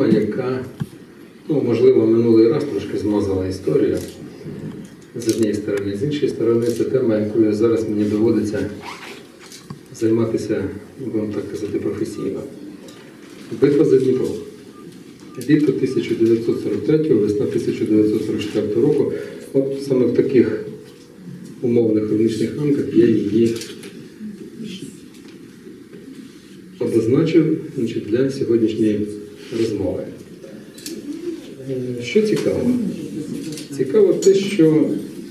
тема, яка, можливо, минулий раз трошки змазала історію з однієї сторони. З іншої сторони, це тема, якою зараз мені доводиться займатися, будемо так казати, професійно. Битва за Дніпро. Літо 1943, весна 1944 року. От саме в таких умовних рунічних рамках я її обозначив для сьогоднішньої розмови. Що цікаво? Цікаво те, що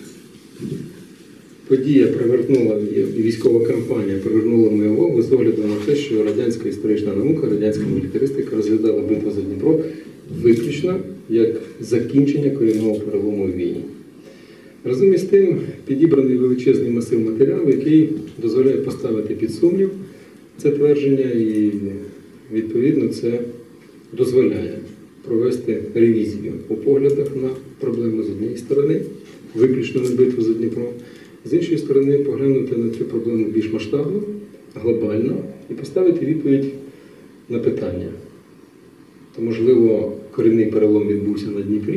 подія привернула, і військова кампанія привернула мою увагу з огляду на те, що радянська історична наука, радянська мілітаристика розглядала битву за Дніпро виключно як закінчення корінного перелому в війні. Разом із тим підібраний величезний масив матеріалу, який дозволяє поставити під сумнів це твердження і, відповідно, це дозволяє провести ревізію у поглядах на проблему з однієї сторони, виключно на битву за Дніпро, з іншої сторони поглянути на цю проблему більш масштабно, глобально і поставити відповідь на питання. То, можливо, корінний перелом відбувся на Дніпрі,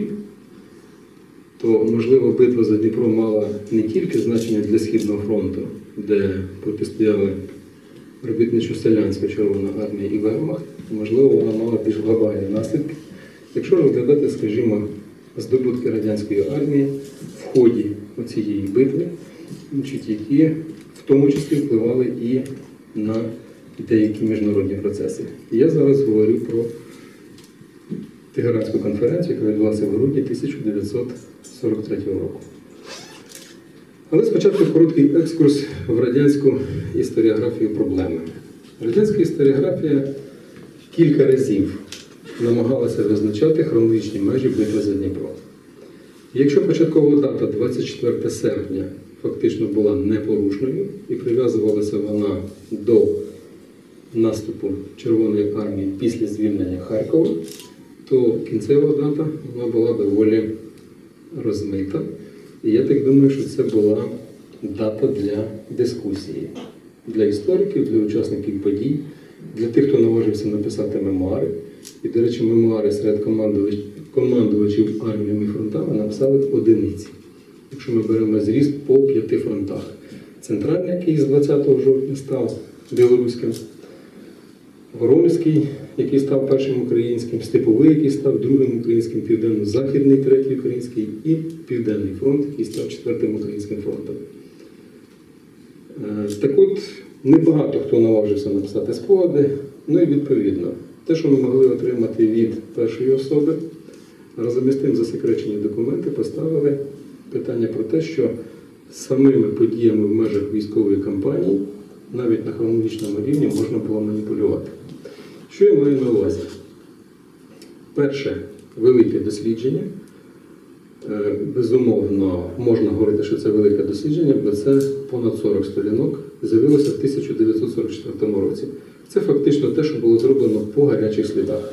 то, можливо, битва за Дніпро мала не тільки значення для Східного фронту, де протистояли робітничо-селянська Червона армія і Вермахт, можливо, вона мала більш глобальні наслідки, якщо розглядати, скажімо, здобутки радянської армії в ході цієї битви, які в тому числі впливали і на деякі міжнародні процеси. І я зараз говорю про Тегеранську конференцію, яка відбулася в грудні 1943 року. Але спочатку короткий екскурс в радянську історіографію проблеми. Радянська історіографія кілька разів намагалася визначати хронологічні межі битви за Дніпро. Якщо початкова дата 24 серпня фактично була непорушною і прив'язувалася вона до наступу Червоної армії після звільнення Харкова, то кінцева дата вона була доволі розмита. І я так думаю, що це була дата для дискусії. Для істориків, для учасників подій, для тих, хто наважився написати мемуари. І, до речі, мемуари серед командувачів арміями і фронтами написали одиниці. Якщо ми беремо зріз по 5 фронтах. Центральний, який з 20 жовтня став білоруським, Воронезький, який став першим українським, Степовий, який став другим українським, Південно-Західний, третій український і Південний фронт, який став четвертим українським фронтом. Так от, небагато хто наважився написати спогади, ну і відповідно, те, що ми могли отримати від першої особи, разом із тим засекречені документи поставили питання про те, що самими подіями в межах військової кампанії, навіть на хронологічному рівні, можна було маніпулювати. Що я маю на увазі? Перше велике дослідження. Безумовно, можна говорити, що це велике дослідження, бо це понад 40 сторінок, з'явилося в 1944 році. Це фактично те, що було зроблено по гарячих слідах.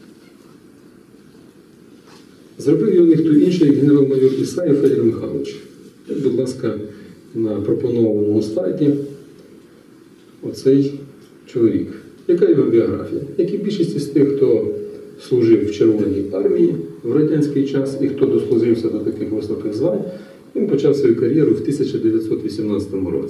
Зробив його ніхто інший, як генерал-майор Ісаєв Федір Михайлович. Будь ласка, на пропонованому слайді оцей чоловік. Яка його біографія? Як і більшість з тих, хто служив в Червоній армії в радянський час і хто дослужився до таких високих звань, він почав свою кар'єру в 1918 році.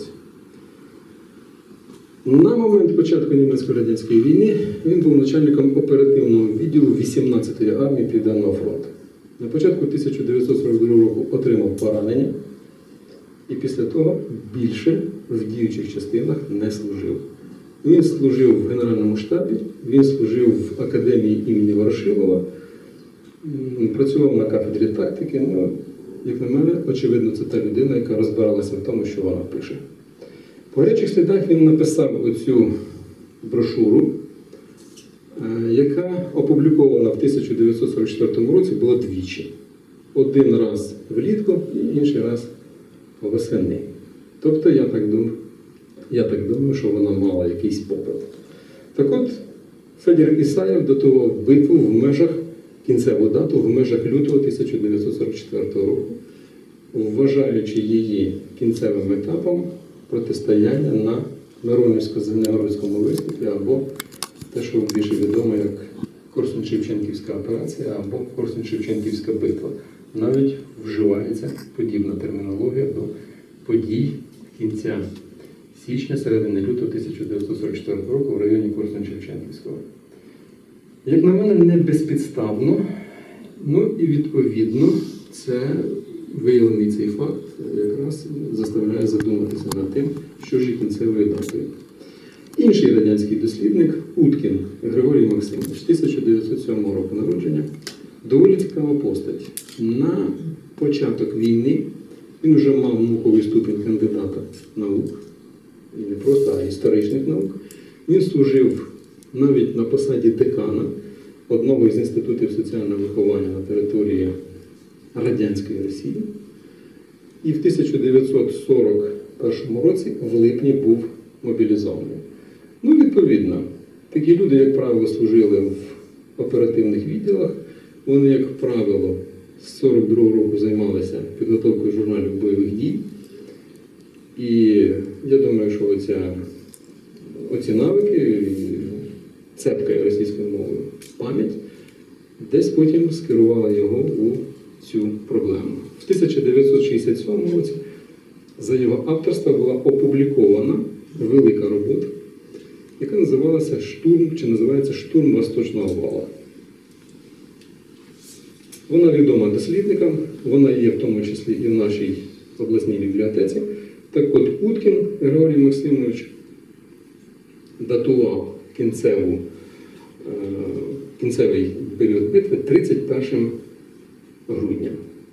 На момент початку німецько-радянської війни він був начальником оперативного відділу 18-ї армії Південного фронту. На початку 1942 року отримав поранення і після того більше в діючих частинах не служив. Він служив в Генеральному штабі, він служив в академії імені Ворошилова, працював на кафедрі тактики. Ну, як на мене, очевидно, це та людина, яка розбиралася в тому, що вона пише. По гарячих слідах він написав оцю брошуру, яка опублікована в 1944 році була двічі. Один раз влітку і інший раз восени. Тобто, я так думаю, що вона мала якийсь попит. Так от, Федір Ісаєв датував битву в межах, кінцеву дату, в межах лютого 1944 року, вважаючи її кінцевим етапом протистояння на Миронівсько-Звенигородському виступі, або те, що більше відомо як Корсунь-Шевченківська операція або Корсунь-Шевченківська битва. Навіть вживається подібна термінологія до подій кінця січня, середини лютого 1944 року в районі Корсунь-Шевченківського. Як на мене, не безпідставно, ну і відповідно це виявлений цей факт якраз заставляє задуматися над тим, що ж є кінцевою датою. Інший радянський дослідник Уткін Григорій Максимович, 1907 року народження, доволі цікава постать. На початок війни він вже мав науковий ступінь кандидата наук, і не просто, а історичних наук. Він служив навіть на посаді декана одного із інститутів соціального виховання на території Радянської Росії. І в 1941 році в липні був мобілізований. Ну, відповідно, такі люди, як правило, служили в оперативних відділах. Вони, як правило, з 42-го року займалися підготовкою журналів бойових дій. І я думаю, що оці навики, цепка російською мовою пам'ять, десь потім скерувала його у цю проблему. В 1967 році за його авторство була опублікована велика робота, яка називалася називається «Штурм Восточного вала». Вона відома дослідникам, вона є в тому числі і в нашій обласній бібліотеці. Так от Уткін Григорій Максимович датував кінцевий період битви 31 грудня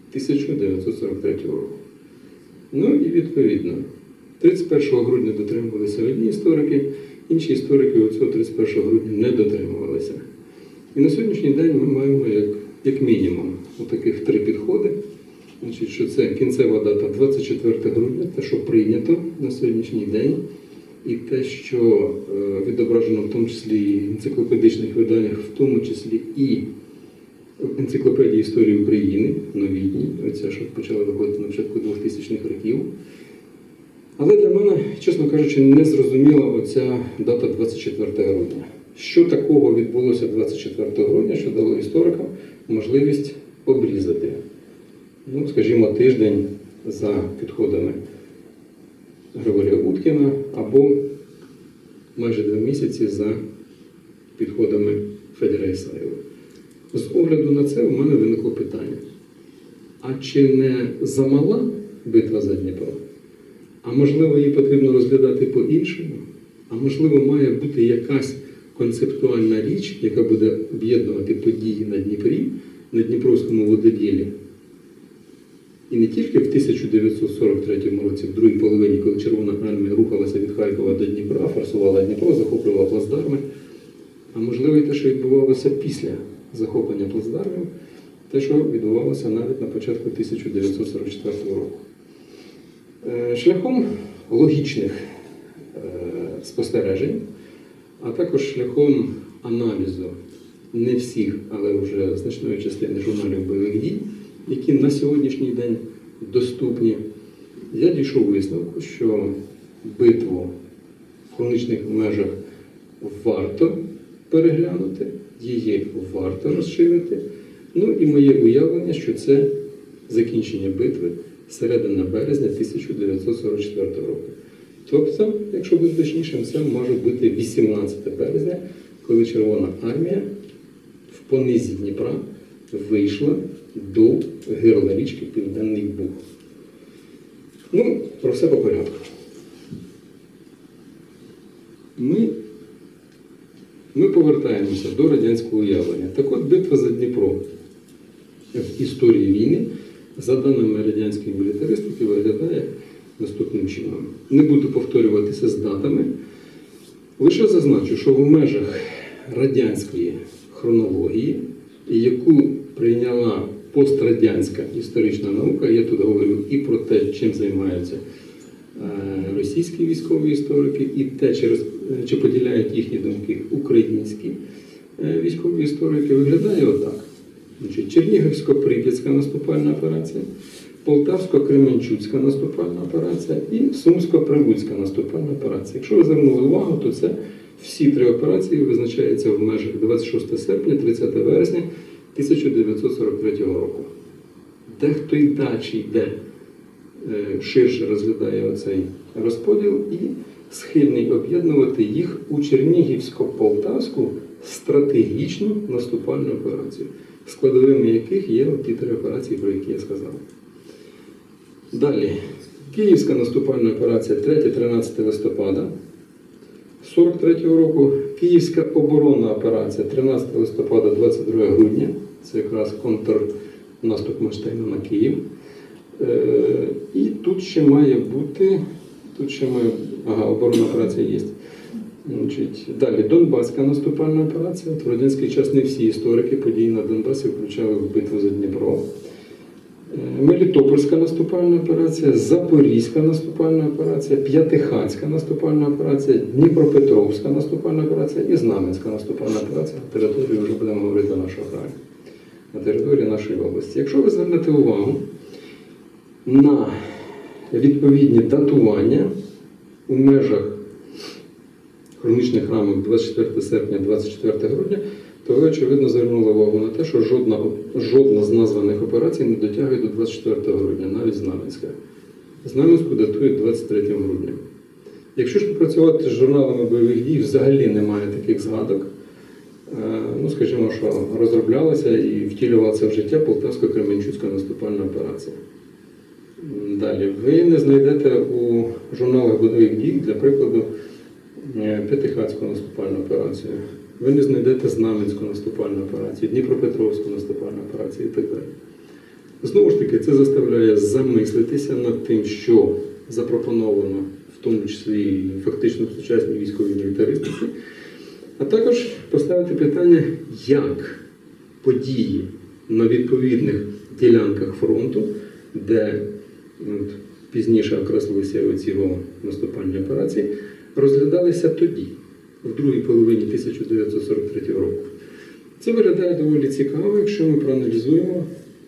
1943 року. Ну і відповідно, 31 грудня дотримувалися одні історики, інші історики цього 31 грудня не дотримувалися. І на сьогоднішній день ми маємо як мінімум таких три підходи. Значить, що це кінцева дата 24 грудня, те, що прийнято на сьогоднішній день, і те, що відображено в тому числі і в енциклопедичних виданнях, в тому числі і в енциклопедії історії України, новітній, оця, що почала виходити на початку 2000-х років. Але для мене, чесно кажучи, не зрозуміла оця дата 24 грудня. Що такого відбулося 24 грудня, що дало історикам можливість обрізати, скажімо, тиждень за підходами Григорія Уткіна або майже 2 місяці за підходами Федора Ісаєва. З огляду на це у мене виникло питання. А чи не замала битва за Дніпро? А можливо, її потрібно розглядати по-іншому? А можливо, має бути якась концептуальна річ, яка буде об'єднувати події на Дніпрі, на Дніпровському вододілі? І не тільки в 1943 році, в другій половині, коли Червона армія рухалася від Харкова до Дніпра, форсувала Дніпро, захоплювала плацдарми, а можливо і те, що відбувалося після захоплення плацдармів, те, що відбувалося навіть на початку 1944 року. Шляхом логічних спостережень, а також шляхом аналізу не всіх, але вже значної частини журналів бойових дій, які на сьогоднішній день доступні, я дійшов висновку, що битву в хронічних межах варто переглянути, її варто розширити. Ну і моє уявлення, що це закінчення битви середина березня 1944 року. Тобто, якщо бути точнішим, це може бути 18 березня, коли Червона армія в понизі Дніпра вийшла до гирла річки Південний Буг. Про все по порядку. Ми повертаємося до радянського уявлення. Так от, битва за Дніпро в історії війни, за даними радянської мілітаристики, виглядає наступним чином. Не буду повторюватися з датами. Лише зазначу, що в межах радянської хронології, яку прийняла пострадянська історична наука, я тут говорю і про те, чим займаються російські військові історики, і те, чи поділяють їхні думки українські військові історики, виглядає отак. Чернігівсько-Прип'ятська наступальна операція, Полтавсько-Кременчуцька наступальна операція і Сумсько-Прилуцька наступальна операція. Якщо ви звернули увагу, то це Всі 3 операції визначаються в межах 26 серпня, 30 вересня 1943 року. Дехто й далі йде, ширше розглядає оцей розподіл і схильний об'єднувати їх у Чернігівсько-Полтавську стратегічну наступальну операцію, складовими яких є ті 3 операції, про які я сказав. Далі. Київська наступальна операція 3-13 листопада 1943 року, Київська оборонна операція 13 листопада 22 грудня, це якраз контрнаступ Манштейна на Київ. І тут ще має бути, оборонна операція є. Далі, Донбаська наступальна операція. В радянський час не всі історики подій на Донбасі включали в битву за Дніпро. Мелітопольська наступальна операція, Запорізька наступальна операція, П'ятихатська наступальна операція, Дніпропетровська наступальна операція і Знам'янська наступальна операція на території, вже будемо говорити, нашого краю, на території нашої області. Якщо ви звернете увагу на відповідні датування у межах хронічних рамок 24 серпня, 24 грудня, то ви, очевидно, звернули увагу на те, що жодна з названих операцій не дотягує до 24 грудня, навіть Знам'янська. Знам'янську датують 23 грудня. Якщо ж попрацювати з журналами бойових дій, взагалі немає таких згадок. Скажімо, що розроблялася і втілювалася в життя Полтавсько-Кременчуцька наступальна операція. Далі. Ви не знайдете у журналах бойових дій, для прикладу, П'ятихатську наступальну операцію. Ви не знайдете Знам'янську наступальну операцію, Дніпропетровську наступальну операцію і так далі. Знову ж таки, це заставляє замислитися над тим, що запропоновано, в тому числі і фактично в сучасній військовій мілітаристиці, а також поставити питання, як події на відповідних ділянках фронту, де пізніше окреслилися оці наступальні операції, розглядалися тоді, в другій половині 1943 року. Це виглядає доволі цікаво, якщо ми проаналізуємо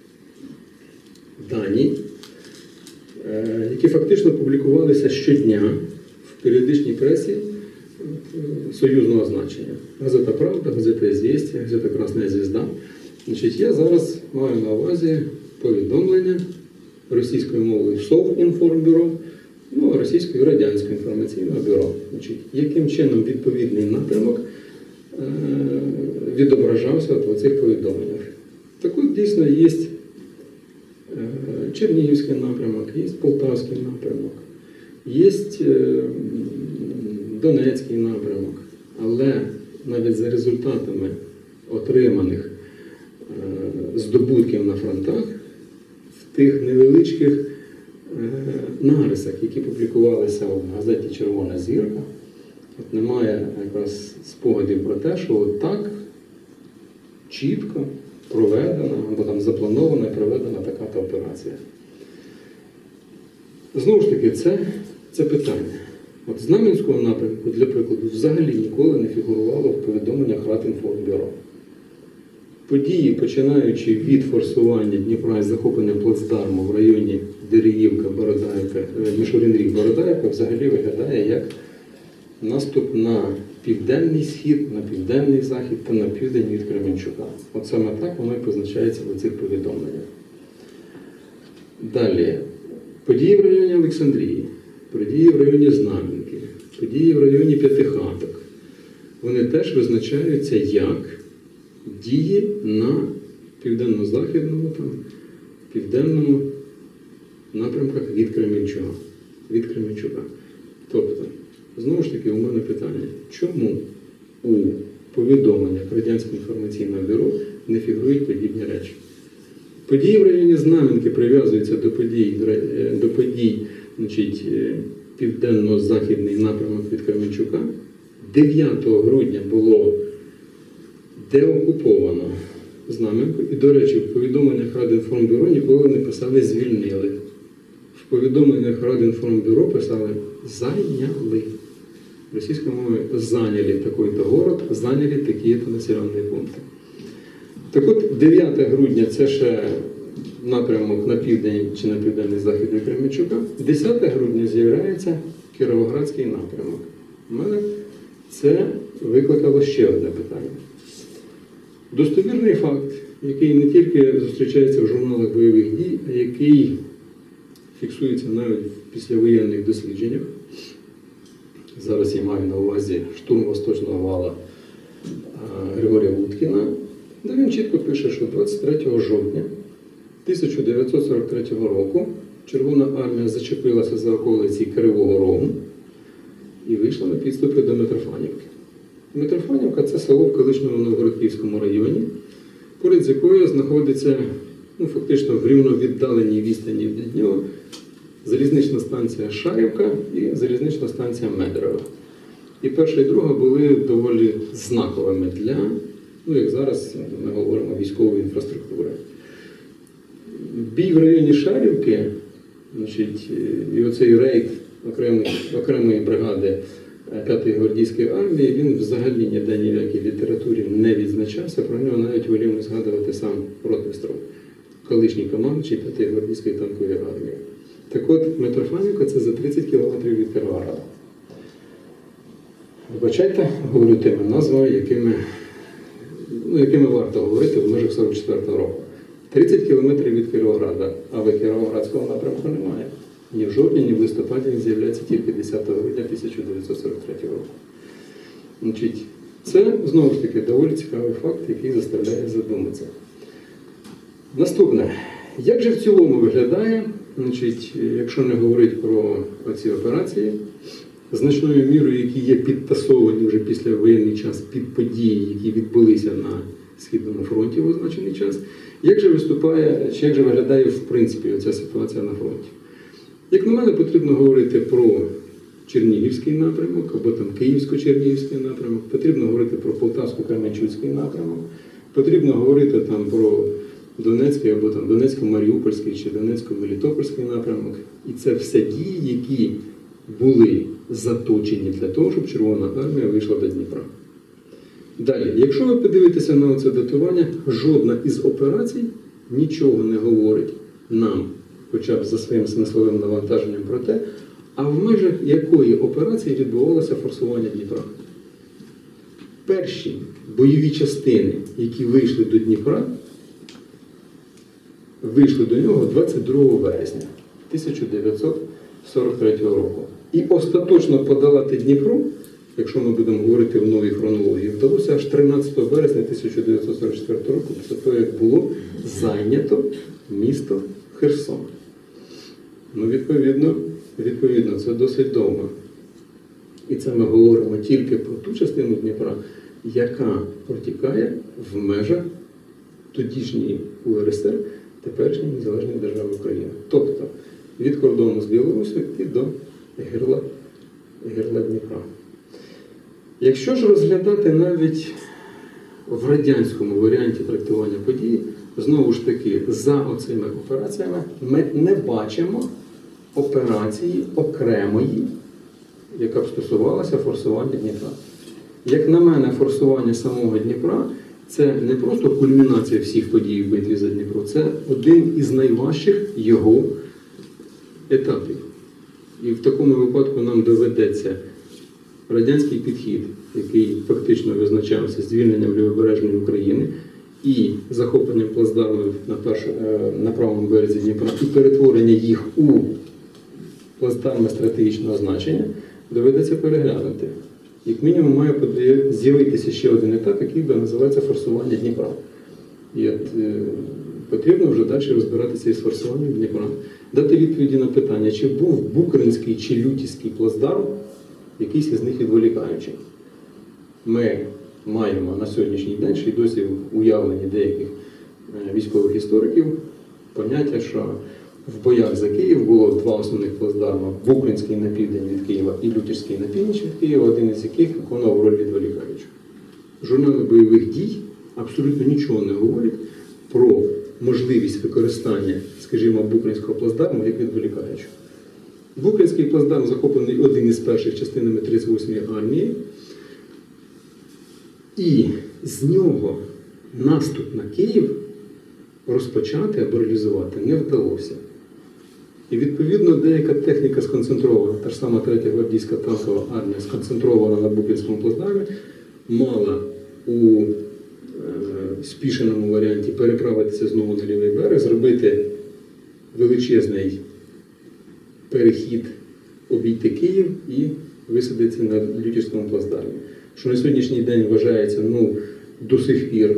дані, які фактично публікувалися щодня в періодичній пресі союзного значення. Газета «Правда», газета «Известия», газета «Красна звезда». Я зараз маю на увазі повідомлення російською мовою Совінформбюро, російською радянською інформаційного бюро. Яким чином відповідний напрямок відображався в цих повідомленнях. Так от дійсно є Чернігівський напрямок, є Полтавський напрямок, є Донецький напрямок, але навіть за результатами отриманих здобутків на фронтах, в тих невеличких нарисах, які публікувалися в газеті «Червона зірка», немає якраз спогадів про те, що так чітко проведена, або там запланована і проведена така-то операція. Знову ж таки, це питання. От Знам'янського напрямку, для прикладу, взагалі ніколи не фігурувало в повідомленнях Радінформбюро. Події, починаючи від форсування Дніпра і захоплення плацдарму в районі Дерев'ївка, Бородаївка, Мішурин-Ріг-Бородаївка, взагалі виглядає як наступ на південний схід, на південний захід та на південь від Кременчука. От саме так воно і позначається в цих повідомленнях. Далі. Події в районі Олександрії, події в районі Знам'янки, події в районі П'ятихаток. Вони теж визначаються як дії на південно-західному, південному напрямках від Кременчука. Тобто, знову ж таки, у мене питання, чому у повідомленнях Радянського інформаційного бюро не фігурують подібні речі? Події в районі Знам'янки прив'язуються до подій південно-західний напрямок від Кременчука. 9 грудня було деокуповано Знам'янку. І, до речі, в повідомленнях Радінформбюро ніколи не писали «звільнили». В повідомленнях Радінформбюро писали «зайняли». Російською мовою «заняли такий-то город, заняли такі-то населені пункти». Так от, 9 грудня – це ще напрямок на південь чи на південний захід від Кременчука. 10 грудня з'являється Кіровоградський напрямок. У мене Це викликало ще одне питання. Достовірний факт, який не тільки зустрічається в журналах бойових дій, а який фіксується навіть в післявоєнних дослідженнях. Зараз я маю на увазі штурм Восточного вала Григорія Луткіна, де він чітко пише, що 23 жовтня 1943 року Червона армія зачепилася за околиці Кривого Рогу і вийшла на підступи до Митрофанівки. Митрофанівка – це село в колишньому Новгород-Київському районі, поряд з якою знаходиться, фактично в рівновіддаленій відстані від нього залізнична станція Шарівка і залізнична станція Медерево. І перша і друга були доволі знаковими для, як зараз ми говоримо, військової інфраструктури. Бій в районі Шарівки, і оцей рейд окремої бригади 5-ї гвардійської армії, він взагалі ніде ні в якій літературі не відзначався, про нього навіть волів не згадувати сам ротмістров, колишній командуючий 5-ї гвардійської танкової армії. Так от, Митрофанівка – це за 30 кілометрів від Кіровограда. Вибачайте, говорю тими назвами, якими варто говорити в межах 44-го року. 30 кілометрів від Кіровограда, але Кіровоградського напрямку немає. Ні в жовтні, ні в листопаді він з'являється тільки 10 грудня 1943 року. Це, знову ж таки, доволі цікавий факт, який заставляє задуматися. Наступне. Як же в цілому виглядає, якщо не говорити про ці операції, значною мірою, які є підтасовані вже після воєнний час під події, які відбулися на Східному фронті в означений час, як же виглядає в принципі оця ситуація на фронті? Як на мене, потрібно говорити про Чернігівський напрямок, або там Київсько-Чернігівський напрямок, потрібно говорити про Полтавсько-Кременчуцький напрямок, потрібно говорити там про Донецький або там Донецько-Маріупольський чи Донецько-Мелітопольський напрямок. І це все дії, які були заточені для того, щоб Червона армія вийшла до Дніпра. Далі, якщо ви подивитеся на це датування, жодна із операцій нічого не говорить нам, хоча б за своїм смисловим навантаженням про те, а в межах якої операції відбувалося форсування Дніпра. Перші бойові частини, які вийшли до Дніпра, вийшли до нього 22 вересня 1943 року. І остаточно подолати Дніпро, якщо ми будемо говорити в новій хронології, вдалося аж 13 вересня 1944 року, після того, як було зайнято місто Херсон. Відповідно, це досить довго. І це ми говоримо тільки про ту частину Дніпра, яка протікає в межах тодішньої УРСР, теперішньої незалежної держави України. Тобто від кордону з Білорусі і до гирла Дніпра. Якщо ж розглядати навіть в радянському варіанті трактування подій, знову ж таки, за оцими операціями ми не бачимо операції окремої, яка б стосувалася форсування Дніпра. Як на мене, форсування самого Дніпра – це не просто кульмінація всіх подій в битві за Дніпро, це один із найважчих його етапів. І в такому випадку нам доведеться радянський підхід, який фактично визначався звільненням Лівобережної України і захопленням плацдармів на правому березі Дніпра і перетворення їх у плацдарми стратегічного значення, доведеться переглянути. Як мінімум має з'явитися ще один етап, який називається форсування Дніпра. І потрібно вже далі розбиратися із форсуванням Дніпра. Дати відповіді на питання, чи був Букринський чи Лютівський плацдарм, якийсь із них відволікаючий. Ми маємо на сьогоднішній день, ще й досі в уявленні деяких військових істориків, поняття, що в боях за Київ було два основних плацдарми – Букринський на південь від Києва і Лютівський на північ від Києва, один із яких виконував роль відволікаючого. Журнали бойових дій абсолютно нічого не говорять про можливість використання, скажімо, Букринського плацдарму як відволікаючого. Букринський плацдарм захоплений один із перших частинами 38-ї армії, і з нього наступ на Київ розпочати або реалізувати не вдалося. І відповідно деяка техніка сконцентрована, та ж сама 3-я гвардійська танкова армія сконцентрована на Буківському плацдармі, мала у спішеному варіанті переправитися знову на лівий берег, зробити величезний перехід, обійти Київ і висадитися на Лютівському плацдармі. Що на сьогоднішній день вважається до сих пір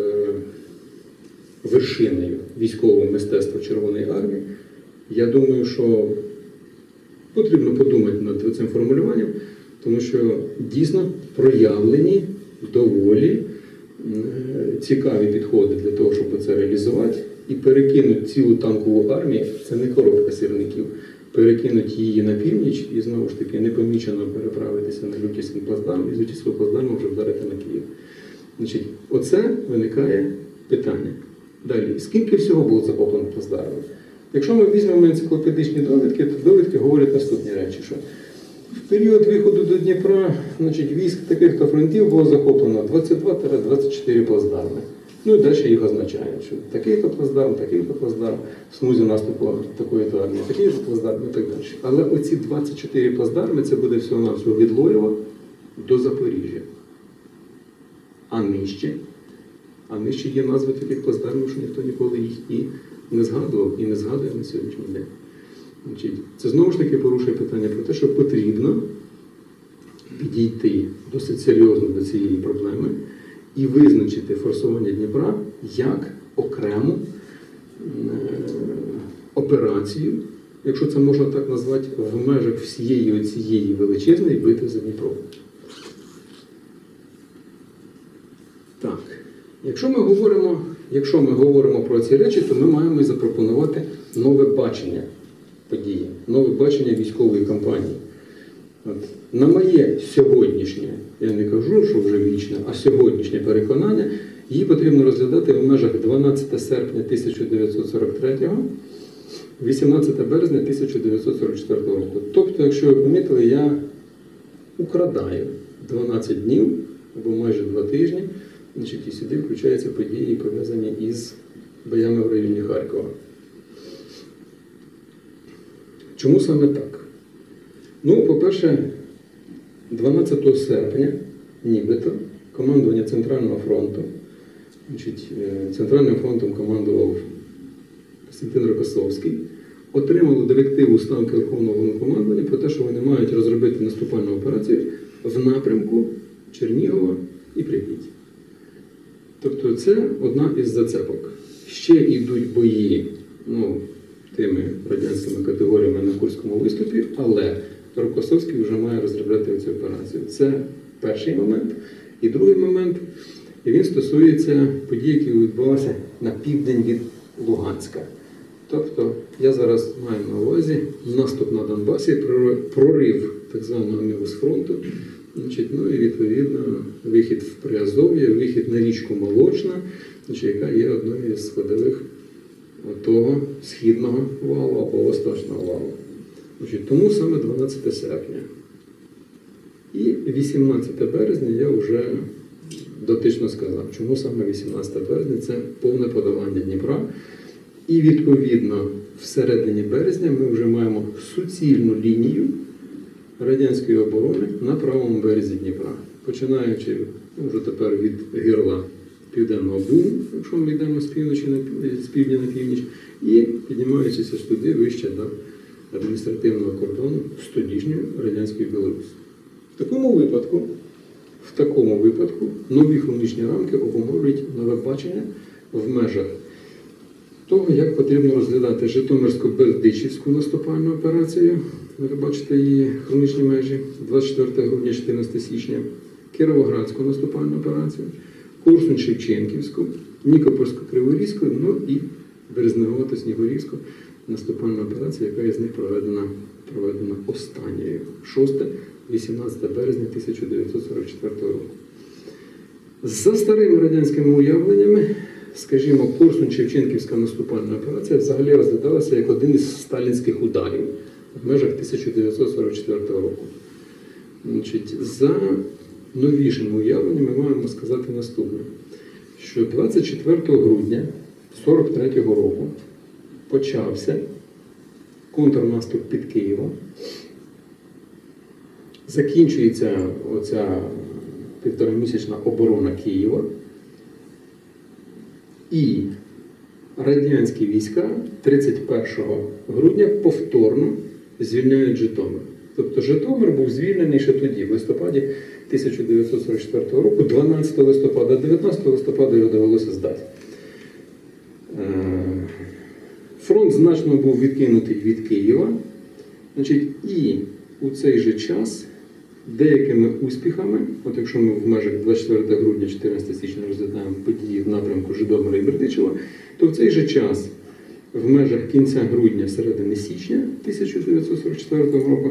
вершиною військового мистецтва Червоної армії. Я думаю, що потрібно подумати над цим формулюванням, тому що дійсно проявлені доволі цікаві підходи для того, щоб це реалізувати. І перекинути цілу танкову армію, це не коробка сірників, перекинути її на північ і знову ж таки непомічено переправитися на Лютівський плацдарм і з Лютівського плацдарму вже вдарити на Київ. Значить, оце виникає питання. Далі, скільки всього було захоплено плацдармів? Якщо ми візьмемо енциклопедичні довідки, то довідки говорять наступні речі, що в період виходу до Дніпра, військ таких-то фронтів було захоплено 22-24 плацдарми. Ну і далі їх означають, що такий-то плацдарм, в смузі наступу такої-то армії, такий-то плацдарм і так далі. Але оці 24 плацдарми, це буде всього-навсього від Лоєва до Запоріжжя. А нижче є назви таких плацдармів, що ніхто ніколи їх і не згадував, і не згадує на сьогоднішній день. Значить, це знову ж таки порушує питання про те, що потрібно підійти досить серйозно до цієї проблеми і визначити форсування Дніпра як окрему операцію, якщо це можна так назвати, в межах всієї цієї величезної битви за Дніпро. Так, якщо ми говоримо про ці речі, то ми маємо і запропонувати нове бачення події, нове бачення військової кампанії. На моє сьогоднішнє, я не кажу, що вже вічне, а сьогоднішнє переконання, її потрібно розглядати в межах 12 серпня 1943, 18 березня 1944 року. Тобто, якщо ви помітили, я украдаю 12 днів, або майже 2 тижні, і сюди включаються події, пов'язані із боями в районі Харкова. Чому саме так? По-перше, 12 серпня, нібито, командування Центрального фронту, Центральним фронтом командував Костянтин Рокосовський, отримало директиву ставки Верховного Головнокомандування про те, що вони мають розробити наступальну операцію в напрямку Чернігова і Прип'яті. Тобто це одна із зацепок. Ще йдуть бої тими радянськими категоріями на Курському виступі, але Рокосовський вже має розробляти цю операцію. Це перший момент. І другий момент, він стосується подій, які відбувалися на південь від Луганська. Тобто, я зараз маю на увазі наступ на Донбасі, прорив так званого Мівусфронту, і відповідно вихід в Приазов'я, вихід на річку Молочна, яка є одною із складових того східного валу або восточного валу. Тому саме 12 серпня. І 18 березня я вже дотично сказав, чому саме 18 березня це повне подолання Дніпра. І відповідно всередині березня ми вже маємо суцільну лінію радянської оборони на правому березі Дніпра. Починаючи вже тепер від гирла Південного Бугу, якщо ми йдемо з півдня на північ, і піднімаючись аж туди вище до адміністративного кордону з тодішньої радянської Білорусі. В такому випадку нові хронічні рамки обумовлюють нове бачення в межах того, як потрібно розглядати Житомирсько-Бердичівську наступальну операцію, ви бачите її хронічні межі, 24 грудня, 14 січня, Кіровоградську наступальну операцію, Корсунь-Шевченківську, Нікопольсько-Криворізьку, і Березнегова-Снігурівську наступальну операцію, яка із них проведена останньою, 6-18 березня 1944 року. За старими радянськими уявленнями, скажімо, Корсунь-Шевченківська наступальна операція взагалі розглядалася як один із сталінських ударів в межах 1944 року. За новішими уявленнями ми маємо сказати наступне, що 24 грудня 1943 року почався контрнаступ під Києвом. Закінчується оця півторамісячна оборона Києва. І радянські війська 31 грудня повторно звільняють Житомир. Тобто Житомир був звільнений ще тоді, в листопаді 1944 року, 12 листопада, 19 листопада його довелося здати. Фронт значно був відкинутий від Києва. Значить, і у цей же час деякими успіхами, от якщо ми в межах 24 грудня, 14 січня розглядаємо події в напрямку Житомира і Бердичева, то в цей же час, в межах кінця грудня, середини січня 1944 року,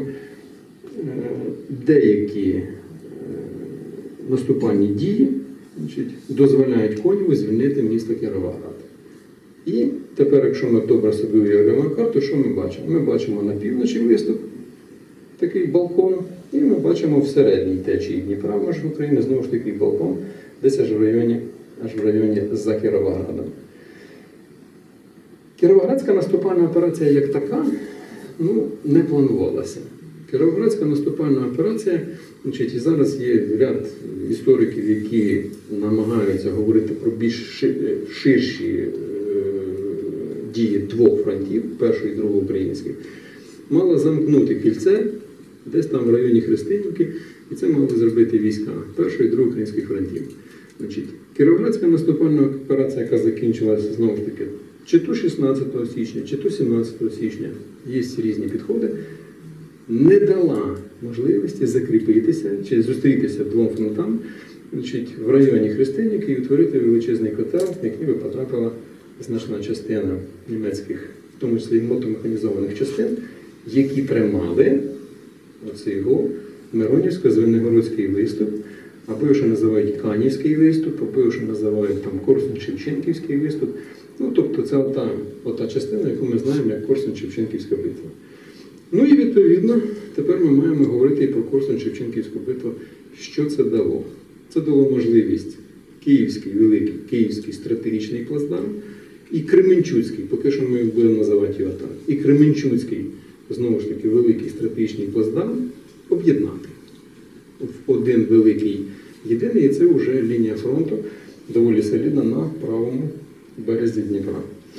деякі наступальні дії, значить, дозволяють Конєву звільнити місто Кіровоград. І тепер, якщо ми добре собі уявляємо карту, що ми бачимо? Ми бачимо на півночі виступ, такий балкон, і ми бачимо в середній течії Дніпра, в межах України, знову ж такий балкон, десь аж в районі за Кіровоградом. Кіровоградська наступальна операція як така, не планувалася. Кіровоградська наступальна операція, значить, і зараз є ряд істориків, які намагаються говорити про більш ширші дії двох фронтів, першого і другого українських, мала замкнути кільце десь там в районі Христинівки, і це мали зробити війська першого і другого українських фронтів. Значить, Кіровоградська наступальна операція, яка закінчилася знову ж таки чи то 16 січня, чи то 17 січня, є різні підходи, не дала можливості закріпитися чи зустрітися двом фронтам, значить, в районі Христинівки і утворити величезний котел, в який би потрапила значна частина німецьких, в тому числі мотомеханізованих частин, які тримали оцей Миронівсько-Звенигородський виступ, або його ще називають Канівський виступ, або його ще називають там Корсунь-Шевченківський виступ. Тобто це ота частина, яку ми знаємо як Корсунь-Шевченківська битва. І відповідно, тепер ми маємо говорити і про Корсунь-Шевченківську битву. Що це дало? Це дало можливість Київський, великий Київський стратегічний плацдарм і Кременчуцький, поки що ми будемо називати його так, і Кременчуцький, знову ж таки, великий стратегічний плацдарм об'єднати в один великий єдиний, і це вже лінія фронту доволі солідна на правому березі Дніпра.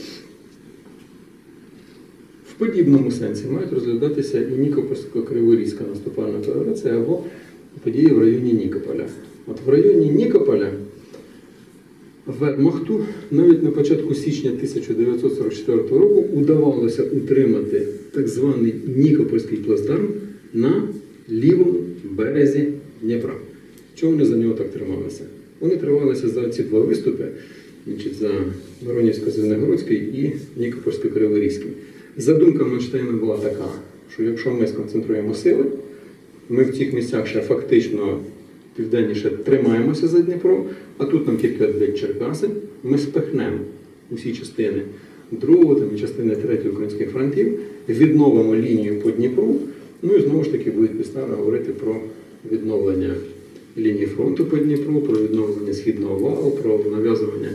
В подібному сенсі мають розглядатися і Нікопольсько-Криворізька наступальна операція або події в районі Нікополя. От в районі Нікополя Вермахту навіть на початку січня 1944 року удавалося утримати так званий Нікопольський плацдарм на лівому березі Дніпра. Чого вони за нього так трималися? Вони трималися за ці два виступи, за Миронівсько-Звенигородський і Нікопольсько-Криворізький. Задумка Манштейна була така, що якщо ми сконцентруємо сили, ми в цих місцях ще фактично південніше тримаємося за Дніпро, а тут нам тільки відбить Черкаси, ми спихнемо усі частини 2-го і частини 3-го українських фронтів, відновимо лінію по Дніпру, і знову ж таки будуть підстави говорити про відновлення лінії фронту по Дніпру, про відновлення Східного валу, про нав'язування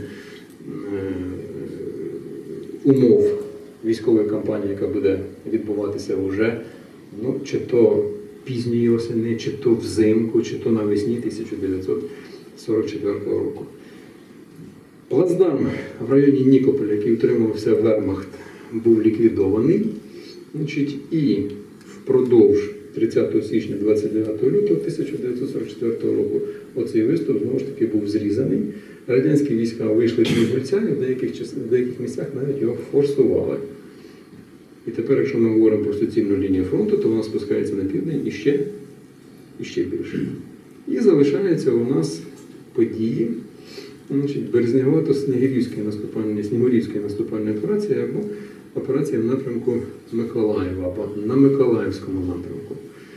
умов військової кампанії, яка буде відбуватися вже, чи то пізньої осени, чи то взимку, чи то навесні 1944 року. Плацдарм в районі Нікополя, який утримувався Вермахт, був ліквідований, і впродовж 30 січня 29 лютого 1944 року оцей виступ знову ж таки був зрізаний. Радянські війська вийшли з Гульця і в деяких місцях навіть його форсували. І тепер, якщо ми говоримо про суцільну лінію фронту, то вона спускається на південь і ще більше. І залишаються у нас події Березнігівської наступальної операції або операція в напрямку Миколаєва, або на Миколаївському напрямку.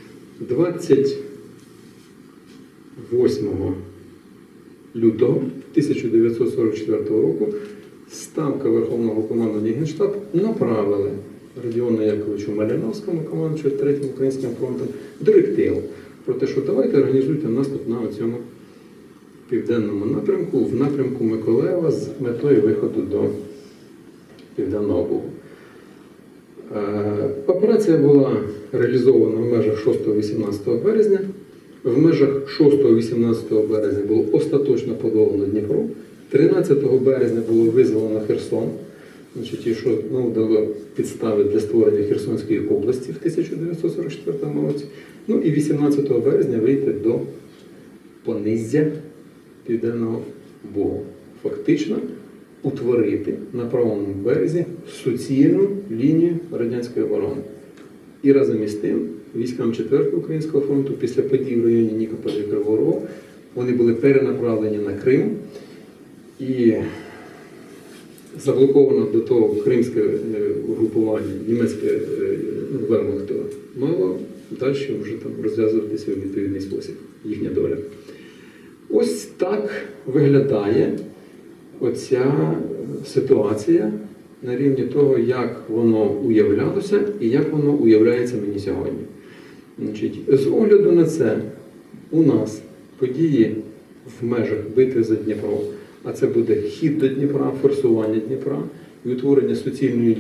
28 лютого 1944 року Ставка Верховного командування Генштабу направили Родіону Яковлевичу Малиновському, командуючи 3-м Українським фронтом, директиву про те, що давайте організуйте наступ на цьому південному напрямку, в напрямку Миколаєва з метою виходу до Південного Бугу. Операція була реалізована в межах 6-18 березня. В межах 6-18 березня було остаточно подолано Дніпро. 13 березня було визволено Херсон, значить, і що дало підстави для створення Херсонської області в 1944 році. Ну і 18 березня вийти до Пониззя Південного Бугу. Фактично утворити на правому березі суцільну лінію радянської оборони. І разом із тим військам 4-го Українського фронту після подій в районі Нікополя і Кривого Рогу вони були перенаправлені на Крим і заблоковано до того кримське угрупування, німецьке вермахту мало далі вже там розв'язуватися у відповідний спосіб їхня доля. Ось так виглядає оця ситуація на рівні того, як воно уявлялося і як воно уявляється мені сьогодні. Значить, з огляду на це у нас події в межах битви за Дніпро, а це буде хід до Дніпра, форсування Дніпра і утворення суцільної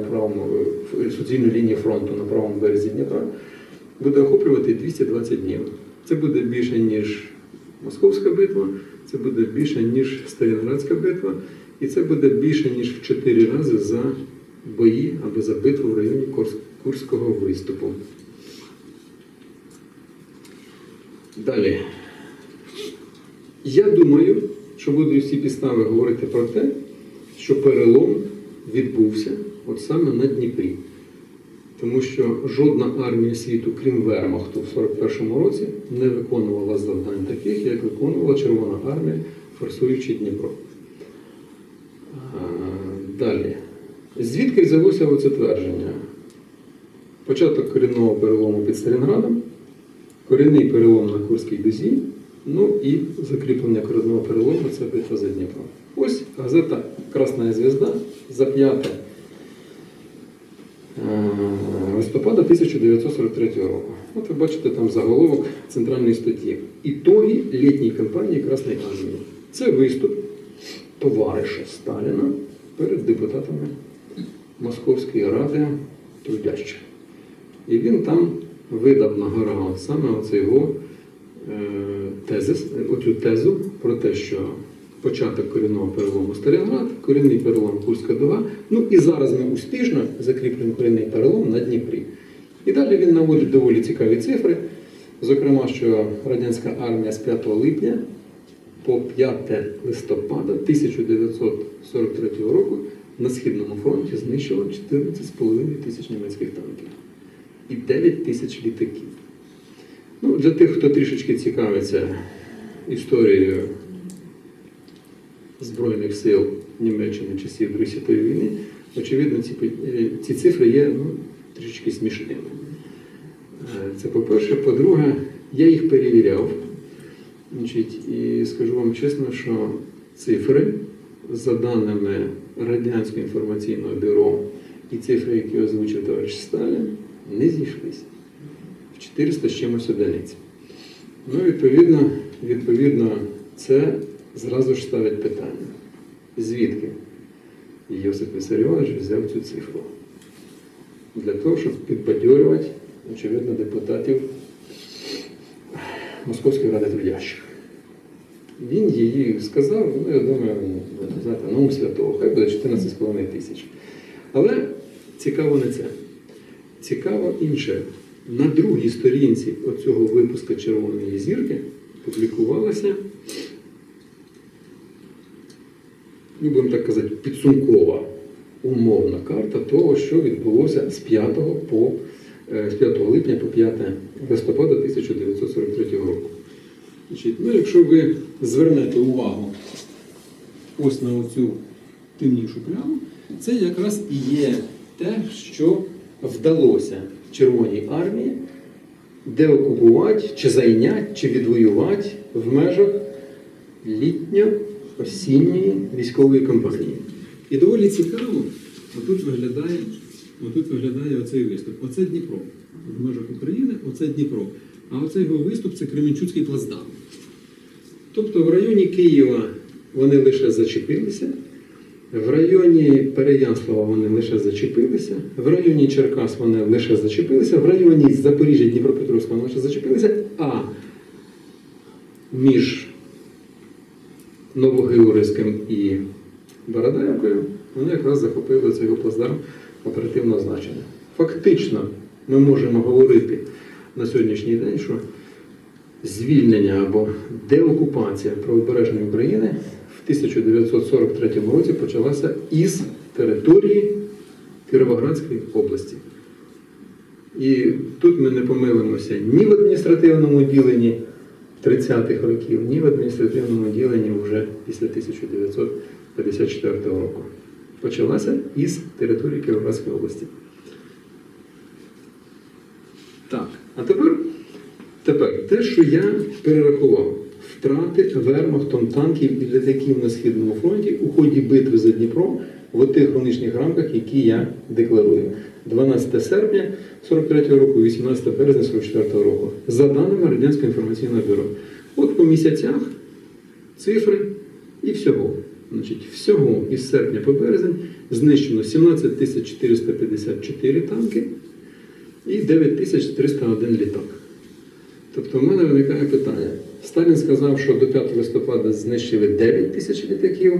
лінії фронту на правому березі Дніпра, буде охоплювати 220 днів. Це буде більше, ніж Московська битва, це буде більше, ніж Сталінградська битва, і це буде більше, ніж в 4 рази за бої або за битву в районі Курського виступу. Далі. Я думаю, що будуть всі підстави говорити про те, що перелом відбувся от саме на Дніпрі. Тому що жодна армія світу, крім Вермахту, в 1941 році не виконувала завдань таких, як виконувала Червона армія, форсуючи Дніпро. Далі. Звідки взялося оце твердження? Початок корінного перелому під Сталінградом, корінний перелом на Курській дузі, ну і закріплення корінного перелому – це битва за Дніпро. Ось газета «Красна звезда» за 5 листопада 1943 року. От ви бачите там заголовок центральної статті. «Ітоги літньої кампанії Красної армії». Це виступ товариша Сталіна перед депутатами Московської ради трудящих. І він там видав на гора саме оцю тезу про те, що початок корінного перелому Сталінград, корінний перелом Курська дуга, ну і зараз ми успішно закріплюємо корінний перелом на Дніпрі. І далі він наводить доволі цікаві цифри, зокрема, що радянська армія з 5 липня по 5 листопада 1943 року на Східному фронті знищила 14,5 тисяч німецьких танків і 9 тисяч літаків. Ну, для тих, хто трішечки цікавиться історією Збройних сил Німеччини часів Другої світової війни, очевидно, ці цифри є трішечки смішними. Це по-перше. По-друге, я їх перевіряв. І скажу вам чесно, що цифри, за даними Радянського інформаційного бюро, і цифри, які озвучив товариш Сталін, не зійшлися. В 400 з чимось одиниць. Ну, відповідно, це зразу ж ставить питання. Звідки Йосип Вісаріонович взяв цю цифру? Для того, щоб підбадьорювати, очевидно, депутатів Московської ради трудящих. Він її сказав, я думаю, знаєте, на ум святого, хай буде 14,5 тисяч. Але цікаво не це. Цікаво інше. На другій сторінці оцього випуска «Червоної зірки» публікувалася, будемо так казати, підсумкова умовна карта того, що відбулося з 5 липня по 5 листопада 1943 року. Якщо ви звернете увагу ось на оцю темнішу пляму, це якраз і є те, що вдалося Червоній армії деокупувати, чи зайняти, чи відвоювати в межах літньо-осінньої військової кампанії. І доволі цікаво, отут виглядає оцей виступ. Оце Дніпро. В межах України оце Дніпро. А оцей його виступ – це Кременчуцький плацдарм. Тобто в районі Києва вони лише зачепилися, В районі Переяслава вони лише зачепилися, в районі Черкас вони лише зачепилися, в районі Запоріжжя, Дніпропетровська вони лише зачепилися, а між Новогеоргіївським і Бородаївкою вони якраз захопили цей плацдарм оперативного значення. Фактично, ми можемо говорити на сьогоднішній день, що звільнення або деокупація правобережної України в 1943 році почалася із території Кіровоградської області. І тут ми не помилимося ні в адміністративному діленні 30-х років, ні в адміністративному діленні вже після 1954 року. Почалася із території Кіровоградської області. Так, а тепер те, що я перерахував. Втрати вермахтом танків і літаків на Східному фронті у ході битви за Дніпро в тих хронічних рамках, які я декларую. 12 серпня 43 року, 18 березня 44 року. За даними Радянського інформаційного бюро. От по місяцях цифри і всього. Значить, всього із серпня по березень знищено 17 454 танки і 9 301 літак. Тобто в мене виникає питання. Сталін сказав, що до 5 листопада знищили 9 тисяч літаків,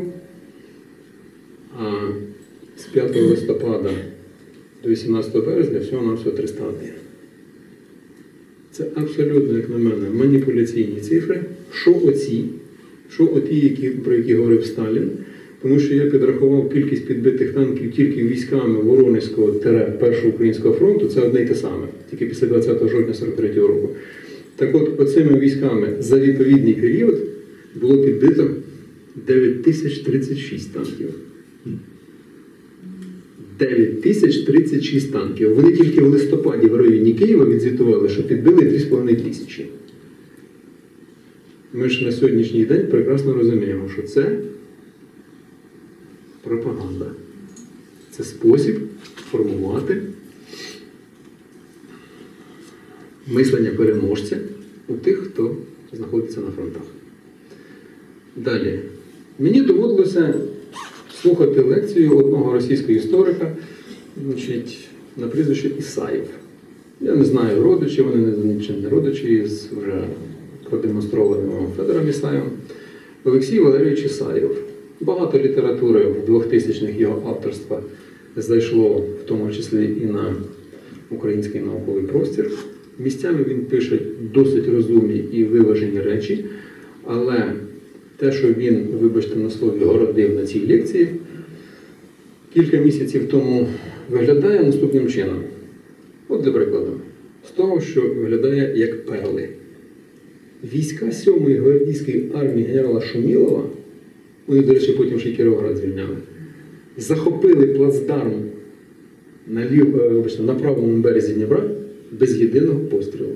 а з 5 листопада до 18 березня всього-навсього 301. Це абсолютно, як на мене, маніпуляційні цифри. Що оті, про які говорив Сталін, тому що я підрахував кількість підбитих танків тільки військами Воронезького-Першого Українського фронту, це одне й те саме, тільки після 20 жовтня 43 року. Так от, оцими військами за відповідний період було підбито 9036 танків. 9036 танків. Вони тільки в листопаді в районі Києва відзвітували, що підбили 3500. Ми ж на сьогоднішній день прекрасно розуміємо, що це пропаганда. Це спосіб формувати мислення переможця у тих, хто знаходиться на фронтах. Далі. Мені доводилося слухати лекцію одного російського історика, на прізвище Ісаєв. Я не знаю родичі, вони нічим не родичі з вже продемонстрованим Федором Ісаєвим. Олексій Валерійович Ісаєв. Багато літератури в 2000-х його авторства зайшло, в тому числі і на український науковий простір. Місцями він пише досить розумні і виважені речі, але те, що він, вибачте на слові, городив на цій лекції, кілька місяців тому виглядає наступним чином. От для прикладу, з того, що виглядає як перли. Війська 7-ї гвардійської армії генерала Шумілова, вони, до речі, потім ще й Кіровоград звільняли, захопили плацдарм на правому березі Дніпра без єдиного пострілу.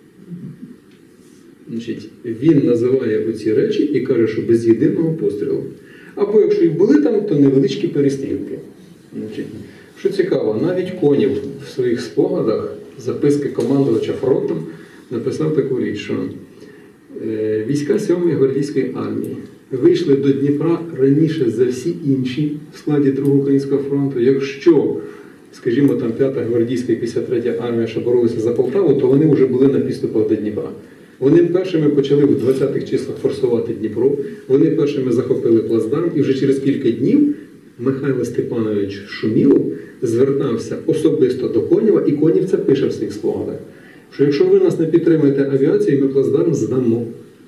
Він називає оці речі і каже, що без єдиного пострілу. Або якщо і були там, то невеличкі перестрілки. Що цікаво, навіть Конєв в своїх спогадах, записки командувача фронтом, написав таку річ, що війська 7-ї гвардійської армії вийшли до Дніпра раніше за всі інші в складі 2-го Українського фронту. Якщо, скажімо, там 5-та гвардійська і 53-я армія ще боролися за Полтаву, то вони вже були на підступах до Дніпра. Вони першими почали в 20-х числах форсувати Дніпро, вони першими захопили плацдарм, і вже через кілька днів Михайло Степанович Шумілов звертався особисто до Конєва, і Конєв це пише в своїх спогадах, що якщо ви нас не підтримаєте авіацією, ми плацдарм здамо.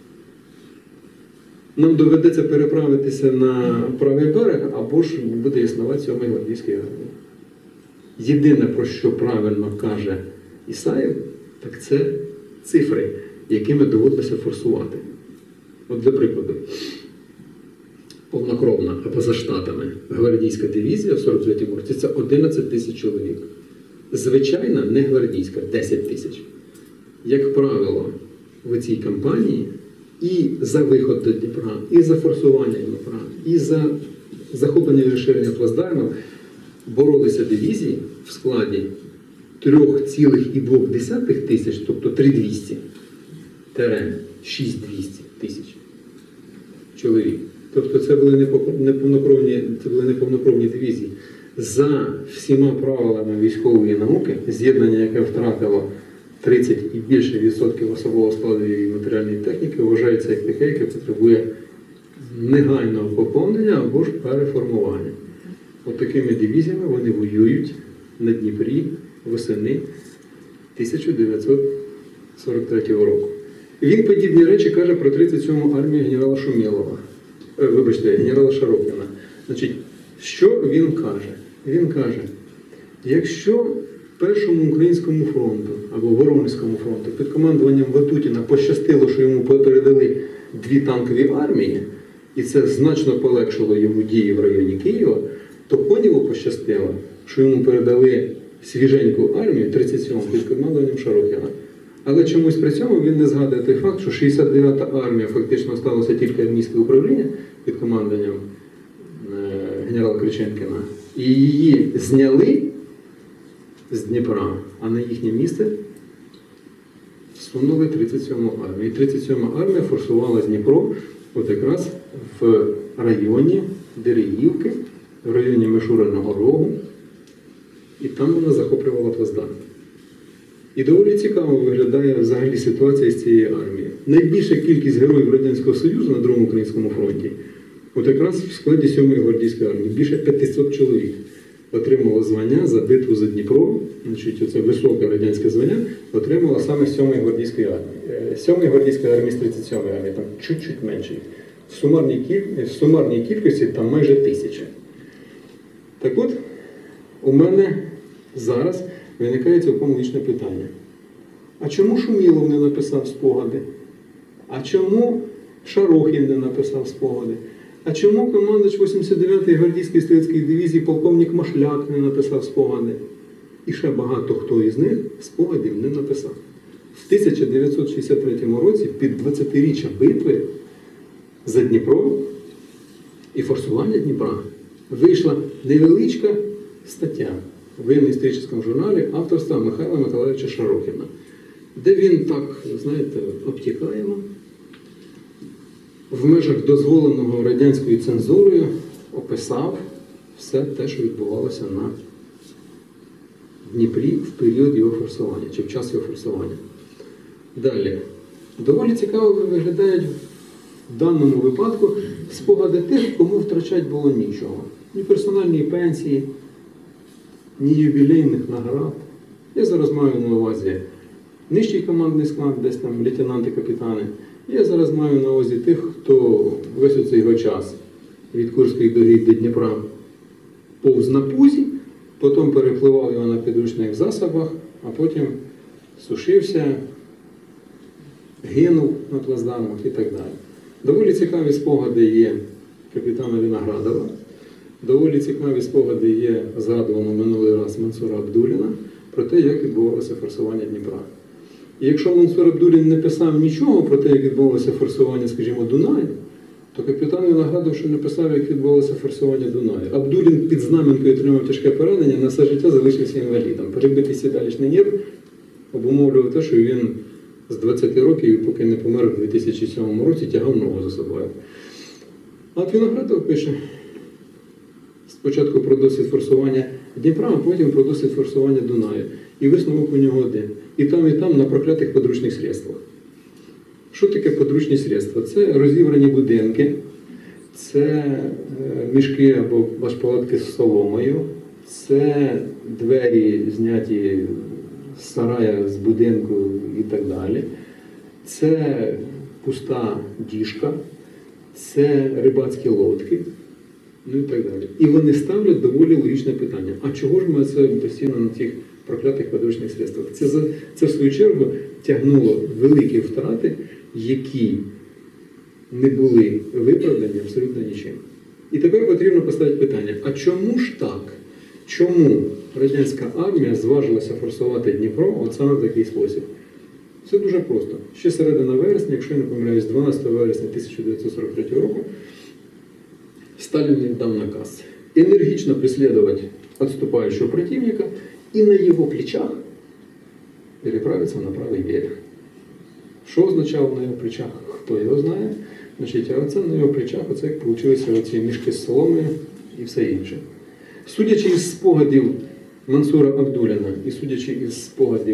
Нам доведеться переправитися на правий берег, або ж буде існувати 7-ї гвардійської армії. Єдине, про що правильно каже Ісаєв, так це цифри, якими доводилося форсувати. От для прикладу, повнокровна, а поза штатами, гвардійська дивізія в 43-му році – це 11 тисяч чоловік. Звичайна, не гвардійська – 10 тисяч. Як правило, в цій кампанії і за виход до Дніпра, і за форсування Дніпра, і за захоплення і розширення плацдармів боролися дивізії в складі 3,2 тисяч, тобто 3200, 6200 тисяч чоловік. Тобто це були неповнокровні дивізії. За всіма правилами військової науки, з'єднання, яке втратило 30 і більше відсотків особового складу і матеріальної техніки, вважається як таке, яке потребує негайного поповнення або ж переформування. От такими дивізіями вони воюють на Дніпрі восени 1943 року. Він подібні речі каже про 37-му армію генерала Шумілова. Генерала Шарокіна. Значить, що він каже? Він каже, якщо Першому українському фронту або Воронезькому фронту під командуванням Ватутіна пощастило, що йому передали 2 танкові армії, і це значно полегшило йому дії в районі Києва, то Конєву пощастило, що йому передали свіженьку армію 37-му під командуванням Шарокіна. Але чомусь при цьому він не згадує той факт, що 69-та армія фактично сталося тільки армійське управління під командуванням генерала Криченкіна. І її зняли з Дніпра, а на їхнє місце всунули 37-му армію. І 37-ма армія форсувала Дніпро от якраз в районі Дерегівки, в районі Мишуриного Рогу, і там вона захоплювала плацдарм. І доволі цікаво виглядає взагалі ситуація з цією армією. Найбільша кількість героїв Радянського Союзу на Другому українському фронті от якраз в складі 7-ї гвардійської армії. Більше 500 чоловік отримало звання за битву за Дніпро. Значить, оце високе радянське звання отримало саме з 7-ї гвардійської армії. 7-ї гвардійської армії з 37-ї армії, там чуть-чуть менше. В сумарній кількості там майже 1000. Так от, у мене зараз виникає цілком логічне питання. А чому Шумілов не написав спогади? А чому Шарохін не написав спогади? А чому командувач 89-ї гвардійської стрілецької дивізії полковник Машляк не написав спогади? І ще багато хто із них спогадів не написав. В 1963 році під 20-річчя битви за Дніпро і форсування Дніпра вийшла невеличка стаття в воєнно-історичному журналі авторства Михайла Миколаївича Шарохіна, де він так, знаєте, обтікаємо, в межах дозволеного радянською цензурою описав все те, що відбувалося на Дніпрі в період його форсування, чи в час його форсування. Далі. Доволі цікаво виглядають в даному випадку спогади тих, кому втрачати було нічого. Ні персональної пенсії, ні ювілейних наград. Я зараз маю на увазі нижчий командний склад, десь там лейтенанти-капітани. Я зараз маю на увазі тих, хто весь оцей його час від Курської дуги до Дніпра повз на пузі, потім перепливав його на підручних засобах, а потім сушився, гинув на плацдармах і так далі. Доволі цікаві спогади є капітана Виноградова, доволі цікаві спогади є згадувано минулий раз Мансура Абдуліна про те, як відбувалося форсування Дніпра. І якщо Мансур Абдулін не писав нічого про те, як відбувалося форсування, скажімо, Дунаю, то капітан Виноградов ще не писав, як відбувалося форсування Дунаю. Абдулін під знаменкою отримав тяжке поранення, на все життя залишився інвалідом. Перебитий сідалічний нерв обумовлював те, що він з 20 років, поки не помер у 2007 році, тягав ногу за собою. А от Виноградов пише спочатку про досвід форсування Дніпра, а потім про досвід форсування Дунаю. І висновок у нього один. І там на проклятих подручних средствах. Що таке подручні средства? Це розібрані будинки, це мішки або башпалатки з соломою, це двері, зняті з сарая, з будинку і так далі. Це пуста діжка, це рибацькі лодки, ну і так далі. І вони ставлять доволі логічне питання. А чого ж ми це постійно на цих проклятих подручних средствах? Це в свою чергу тягнуло великі втрати, які не були виправдані абсолютно нічим. І тепер потрібно поставити питання, а чому ж так? Чому радянська армія зважилася форсувати Дніпро от саме в такий спосіб? Все дуже просто. Ще середина вересня, якщо я не помиляюсь, 12 вересня 1943 року, Сталин дав наказ энергично преследовать отступающего противника и на его плечах переправиться на правый берег. Що означало на його плечах, хто його знає. Значить, а це на його плечах, оце як вийшли оці мішки з соломою і все інше. Судячи із спогадів Мансура Абдуліна і судячи із спогадів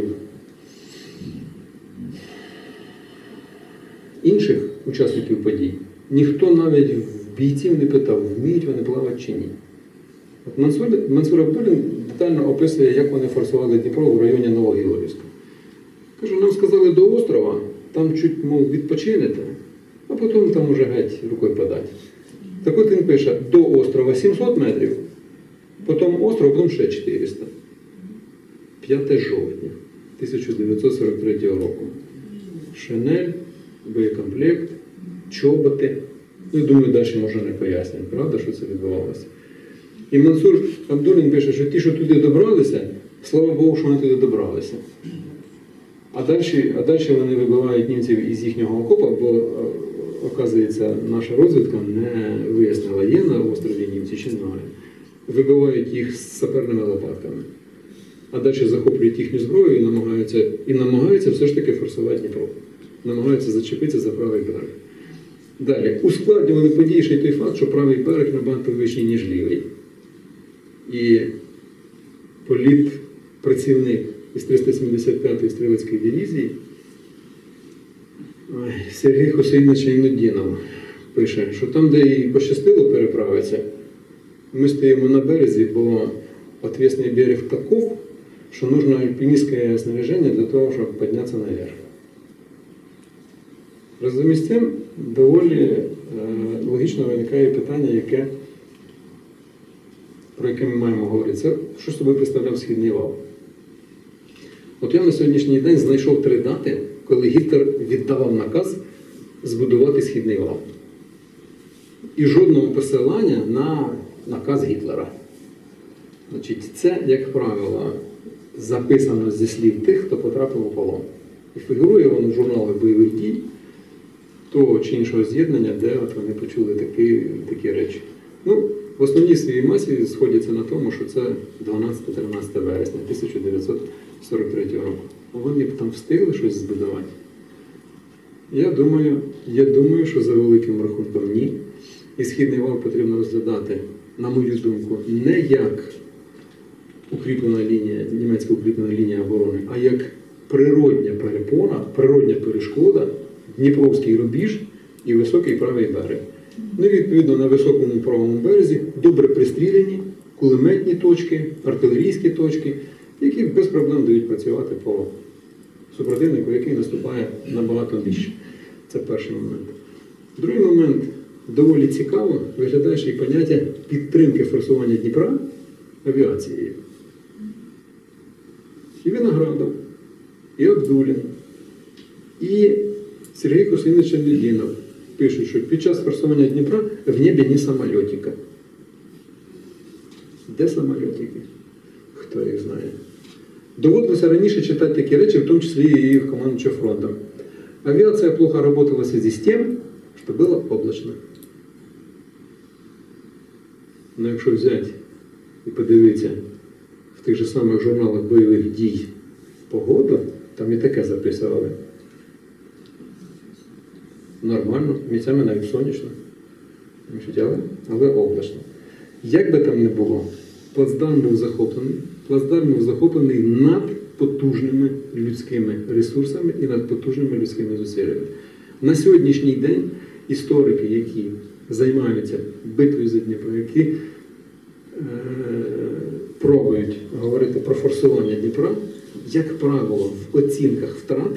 інших учасників подій, ніхто навіть в бійців не питав, вміють вони плавати чи ні. От Мансур Абдулін детально описує, як вони форсували Дніпро в районі Новогіловська. Каже, нам сказали до острова, там чуть, мов, відпочинете, а потім там уже геть рукою подати. Так от він пише, до острова 700 метрів, потім остров, потім ще 400. 5 жовтня 1943 року. Шинель, боєкомплект, чоботи. Ну, я думаю, далі може не пояснюємо, правда, що це відбувалося. І Мансур Абдулін пише, що ті, що туди добралися, слава Богу, що вони туди добралися. А далі вони вибивають німців із їхнього окопа, бо, оказується, наша розвідка не вияснила, є на острові німці чи немає. Вибивають їх з саперними лопатками. А далі захоплюють їхню зброю і намагаються все ж таки форсувати Дніпро. Намагаються зачепитися за правий берег. Далі. Ускладнювали події ще й той факт, що правий берег набагато вищий, ніж лівий. І політпрацівник із 375-ї стрілецької дивізії Сергій Хусейнович Айнуддінов пише, що там, де їй пощастило переправитися, ми стоїмо на березі, бо отвесний берег таков, що нужно альпіністське снаряження для того, щоб піднятися наверх. Разом із тим, доволі логічно виникає питання, про яке ми маємо говорити. Це, що собою представляв Східний вал. От я на сьогоднішній день знайшов 3 дати, коли Гітлер віддавав наказ збудувати Східний вал. І жодного посилання на наказ Гітлера. Значить, це, як правило, записано зі слів тих, хто потрапив у полон. І фігурує воно в журналах бойових дій того чи іншого з'єднання, де от вони почули такі речі. Ну, в основній своїй масі сходяться на тому, що це 12-13 вересня 1943 року. Вони б там встигли щось збудувати? Я думаю, що за великим рахунком ні. І Східний вал потрібно розглядати, на мою думку, не як німецька укріплена лінія оборони, а як природня перепона, природня перешкода, Дніпровський рубіж і високий правий берег. Ну, відповідно, на високому правому березі добре пристріляні кулеметні точки, артилерійські точки, які без проблем дають працювати по супротивнику, який наступає набагато нижче. Це перший момент. Другий момент, доволі цікаво, виглядає ще й поняття підтримки форсування Дніпра авіацією. І Виноградов, і Абдулін, і Сергій Хусейнович Айнуддінов пишуть, що під час форсування Дніпра в небі ні самольотика. Де самольотики? Хто їх знає? Доводилося раніше читати такі речі, в тому числі і в командуючого фронтом. Авиация плохо работала в связи с тем, что было облачно. Но якщо взяти і подивитися в тих же самих журналах бойових дій погоду, там і таке записували. Нормально, місцями навіть сонячно, але облачно. Як би там не було, плацдарм був захоплений над потужними людськими ресурсами і над потужними людськими зусиллями. На сьогоднішній день історики, які займаються битвою за Дніпро, які пробують говорити про форсування Дніпра, як правило, в оцінках втрат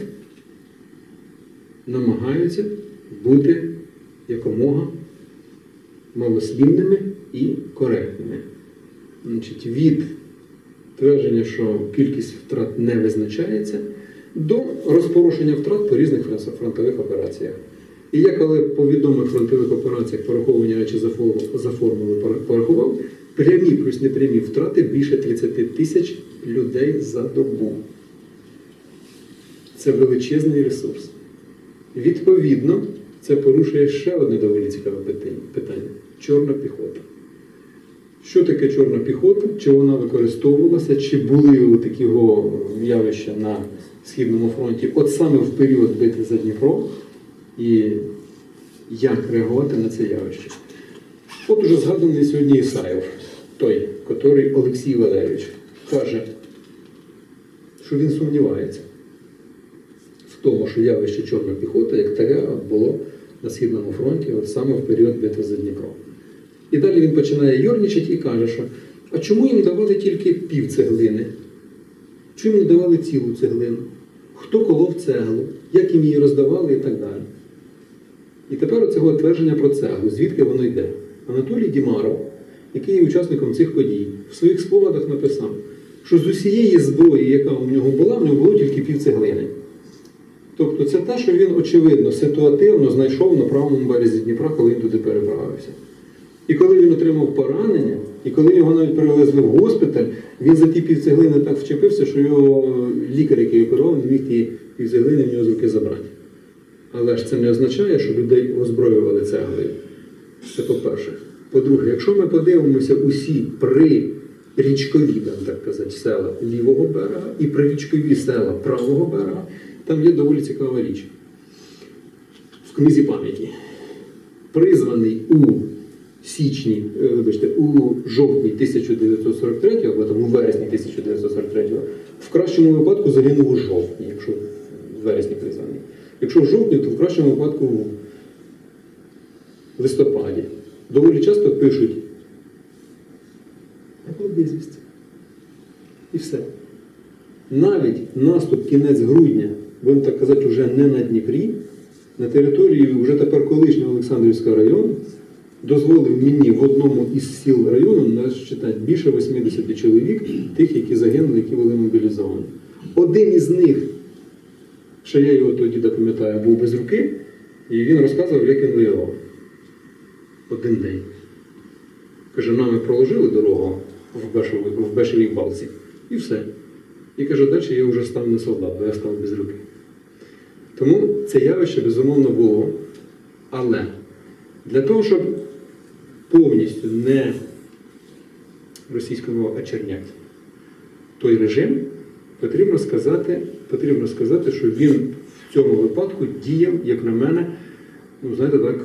намагаються бути якомога малослівними і коректними. Значить, від твердження, що кількість втрат не визначається, до розпорошення втрат по різних фронтових операціях. І я, коли по відомих фронтових операціях пораховані речі за формулою порахував, прямі плюс непрямі втрати більше 30 тисяч людей за добу. Це величезний ресурс. Відповідно, це порушує ще одне доволі цікаве питання. Чорна піхота. Що таке чорна піхота? Чи вона використовувалася, чи були такі явища на Східному фронті, от саме в період битви за Дніпро, і як реагувати на це явище. От уже згаданий сьогодні Ісаєв, той, який Олексій Валерійович, каже, що він сумнівається в тому, що явище Чорна піхота, як таке, було на Східному фронті, от саме в період битви за Дніпро. І далі він починає йорничати і каже, що а чому їм давали тільки пів цеглини? Чому їм не давали цілу цеглину? Хто колов цеглу? Як їм її роздавали і так далі. І тепер оцього твердження про цеглу, звідки воно йде. Анатолій Дімаров, який є учасником цих подій, в своїх спогадах написав, що з усієї зброї, яка у нього була, в нього було тільки пів цеглини. Тобто це те, що він, очевидно, ситуативно знайшов на правому березі Дніпра, коли він туди переправився. І коли він отримав поранення, і коли його навіть перевезли в госпіталь, він за ті півцеглини так вчепився, що його лікар, який оперував, не міг ті півцеглини в нього з руки забрати. Але ж це не означає, що людей озброювали цеглою. Це по-перше. По-друге, якщо ми подивимося усі прирічкові, так казати, села лівого берега і прирічкові села правого берега, там є доволі цікава річ. В книзі пам'яті. Призваний у жовтні 1943, або там у вересні 1943, в кращому випадку загинув у жовтні, якщо в вересні призваний. Якщо в жовтні, то в кращому випадку в листопаді. Доволі часто пишуть безвісті. І все. Навіть наступ кінець грудня, будемо так казати, вже не на Дніпрі, на території вже тепер колишнього Олександрівського району, дозволив мені в одному із сіл району насчитати більше 80 чоловік, тих, які загинули, які були мобілізовані. Один із них, ще я його тоді пам'ятаю, був без руки, і він розказував, як він воював. Один день. Каже, нами проложили дорогу в Бешевій Балці, і все. І каже, далі я вже став не солдат, бо я став без руки. Тому це явище, безумовно, було. Але для того, щоб повністю не російською мовою очерняти той режим, потрібно сказати, що він в цьому випадку діяв, як на мене, ну, знаєте, так,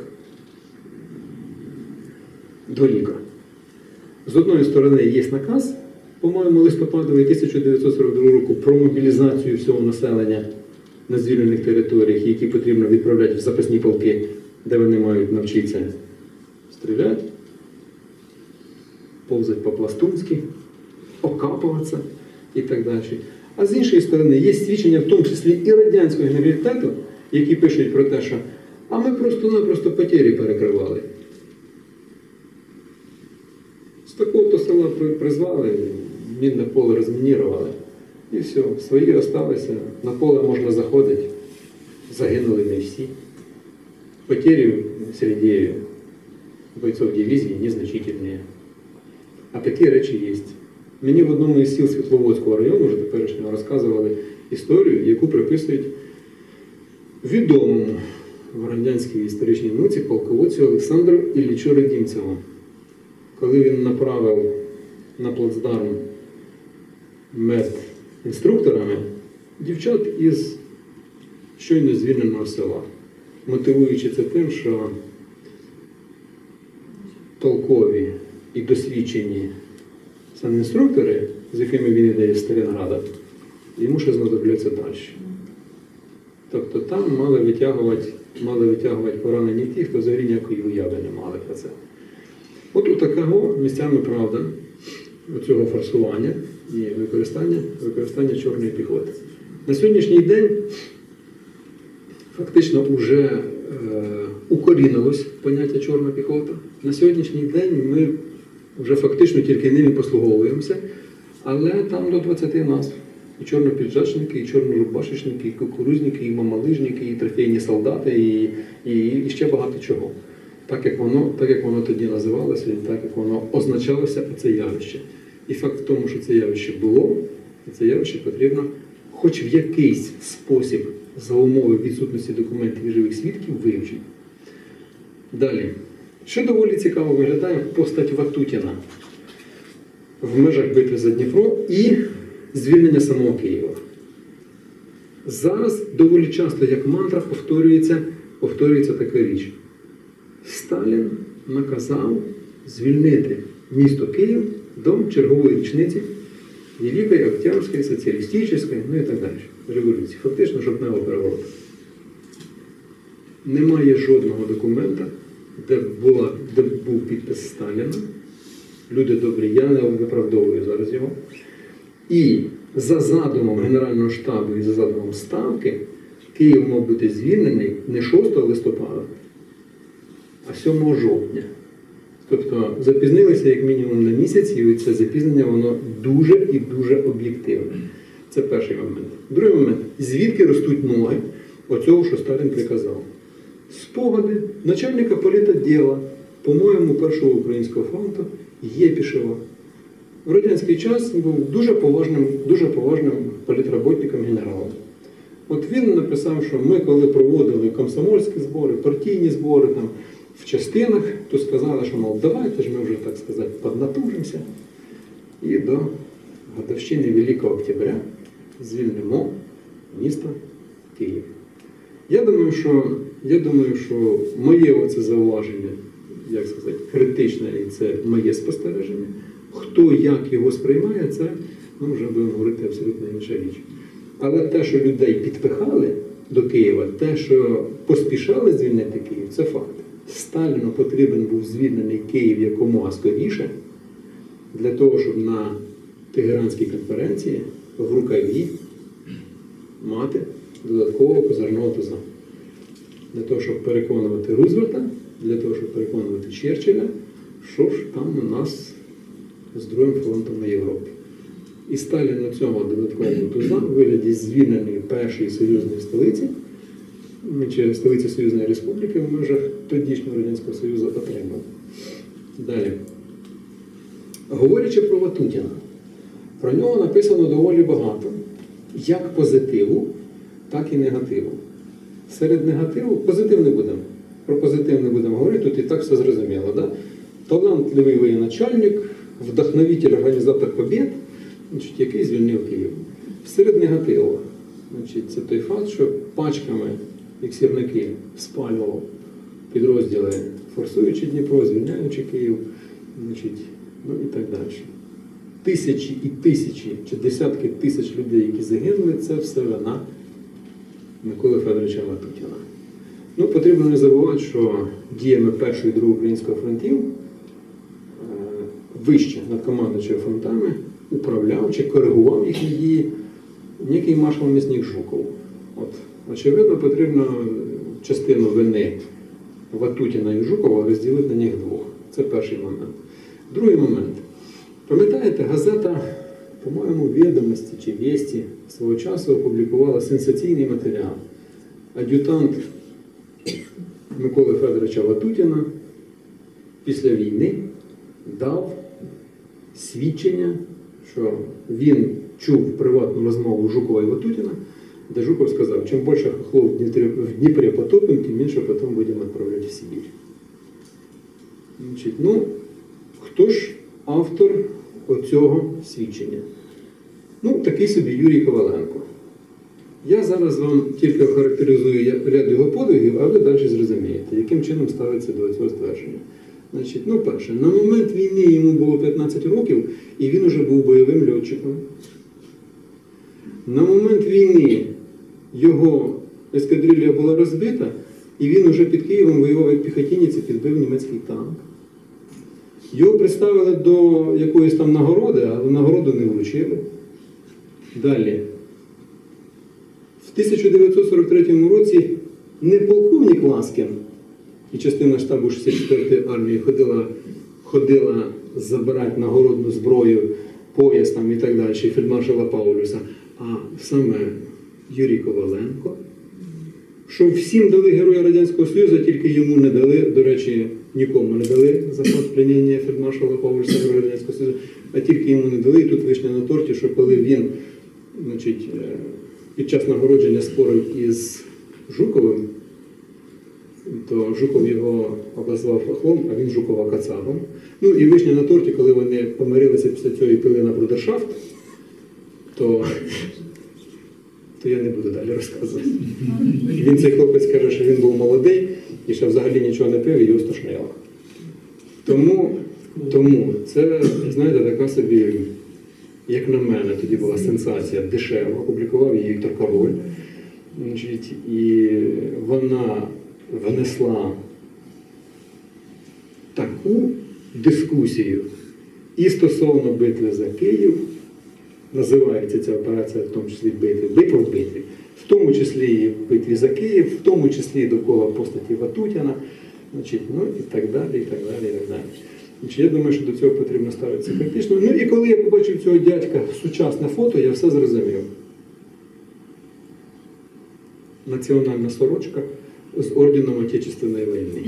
двояко. З одної сторони є наказ, по-моєму, листопадовий 1942 року про мобілізацію всього населення на звільнених територіях, які потрібно відправляти в запасні полки, де вони мають навчитися стріляти, повзати по-пластунськи, окапуватися і так далі. А з іншої сторони, є свідчення, в тому числі і радянського генералітету, які пишуть про те, що а ми просто-напросто потері перекривали. З такого-то села призвали, мінне поле розмінірували. І все, свої залишилися, на поле можна заходити, загинули не всі. Потери среди бойцов дивізії незначительні. А такі речі є. Мені в одному із сіл Світловодського району, вже теперішнього, розказували історію, яку приписують відомому в радянській історичній науці полководцю Олександру Іллічу Радімцеву. Коли він направив на плацдарм медінструкторами дівчат із щойно звільненого села, мотивуючи це тим, що толкові і досвідчені санінструктори, з якими він йде з Сталінграда, йому ще знадобляться далі. Тобто там мали витягувати поранені ті, хто взагалі ніякої уяви не мали про це. От у такого місцями правда цього форсування і використання чорної піхоти. На сьогоднішній день фактично вже укорінилось поняття чорна піхота. На сьогоднішній день ми вже фактично тільки ними послуговуємося, але там до 20 назв. І чорнопіджачники, і чорнорубашечники, і кукурузники, і мамалижники, і трофейні солдати, і ще багато чого. Так як воно тоді називалося, і так як воно означалося, це явище. І факт в тому, що це явище було, і це явище потрібно хоч в якийсь спосіб за умови відсутності документів і живих свідків вивчити. Далі. Що доволі цікаво виглядає постать Ватутіна в межах битви за Дніпро і звільнення самого Києва. Зараз доволі часто, як мантра, повторюється така річ. Сталін наказав звільнити місто Київ до чергової річниці Великої Октябрьської, соціалістичної, ну і так далі, революції. Фактично жодного перевороту. Немає жодного документа, де був підпис Сталіна. Люди добрі, я не виправдовую зараз його. І за задумом Генерального штабу і за задумом Ставки Київ мав бути звільнений не 6 листопада, а 7 жовтня. Тобто запізнилися як мінімум на місяць, і це запізнення воно дуже і дуже об'єктивне. Це перший момент. Другий момент. Звідки ростуть ноги оцього, що Сталін приказав? Спогади начальника політоділа, по-моєму, Першого Українського фронту Єпішева. В радянський час був дуже поважним політработником генералом. От він написав, що ми, коли проводили комсомольські збори, партійні збори там, в частинах, то сказали, що, мов, давайте ж ми вже, так сказати, поднатужимося і до годовщини Великого Октября звільнимо місто Київ. Я думаю, що моє оце зауваження, як сказати, критичне, і це моє спостереження. Хто як його сприймає, це вже будемо говорити абсолютно інша річ. Але те, що людей підпихали до Києва, те, що поспішали звільнити Київ, це факт. Сталіну потрібен був звільнений Київ якомога скоріше, для того, щоб на Тегеранській конференції в рукаві мати додаткового козирного туза. Для того, щоб переконувати Рузвельта, для того, щоб переконувати Черчилля, що ж там у нас з другим фронтом на Європі. І Сталін на цьому додаткового туза у вигляді звільненої першої союзної столиці, чи столиці Союзної Республіки в межах тодішнього Радянського Союзу отримав. Далі. Говорячи про Ватутіна, про нього написано доволі багато, як позитиву, так і негативу. Серед негативу позитив не будемо. Про позитив не будемо говорити, тут і так все зрозуміло. Да? Талантливий воєначальник, вдохновитель, організатор побід, який звільнив Київ. Серед негативу, це той факт, що пачками, як сірники, спалював підрозділи, форсуючи Дніпро, звільняючи Київ, ну і так далі. Тисячі і тисячі, чи десятки тисяч людей, які загинули, це все вина Миколи Федоровича Ватутіна. Ну, потрібно не забувати, що діями Першого і Другого Українського фронтів вище над командуючими фронтами управляв чи коригував їхні дії некий маршал-м'ясник Жуков. От, очевидно, потрібно частину вини Ватутіна і Жукова розділити на них двох. Це перший момент. Другий момент. Пам'ятаєте, газета, по-моєму, «Відомості» чи «Вєсті» свого часу опублікувала сенсаційний матеріал. Ад'ютант Миколи Федоровича Ватутіна після війни дав свідчення, що він чув приватну розмову Жукова і Ватутіна, де Жуков сказав, чим більше хохлов в Дніпрі потопимо, тим менше потім будемо відправляти в Сибір. Ну, хто ж автор оцього свідчення? Ну, такий собі Юрій Коваленко. Я зараз вам тільки охарактеризую ряд його подвигів, а ви далі зрозумієте, яким чином ставиться до цього ствердження. Ну, перше, на момент війни йому було 15 років, і він уже був бойовим льотчиком. На момент війни його ескадрилья була розбита, і він уже під Києвом воював як піхотинець і підбив німецький танк. Його представили до якоїсь там нагороди, але нагороду не вручили. Далі. В 1943 році не полковник Ласкін і частина штабу 64-ї армії ходила забирати нагородну зброю, пояс там і так далі, фельдмаршала Паулюса, а саме Юрій Коваленко, що всім дали Героя Радянського Союзу, тільки йому не дали, до речі, нікому не дали за факт пленення фельдмаршала Паулюса Героя Радянського Союзу, а тільки йому не дали, і тут вишня на торті, що коли він, під час нагородження спорив із Жуковим, то Жуков його обозвав хохлом, а він Жукова кацапом. Ну і вишня на торті, коли вони помирилися після цього і пили на брудершафт, то то я не буду далі розказувати. Він, цей хлопець, каже, що він був молодий і ще взагалі нічого не пив, і його стошнило. Тому це, знаєте, така собі, як на мене, тоді була сенсація дешева, опублікував її Віктор Король. І вона внесла таку дискусію і стосовно битви за Київ, називається ця операція в тому числі битва в битві, в тому числі і в битві за Київ, в тому числі і довкола постаті Ватутіна, ну і так далі, і так далі, і так далі. Я думаю, що до цього потрібно ставитися критично. Ну і коли я побачив цього дядька сучасне фото, я все зрозумів. Національна сорочка з орденом Отечественної війни.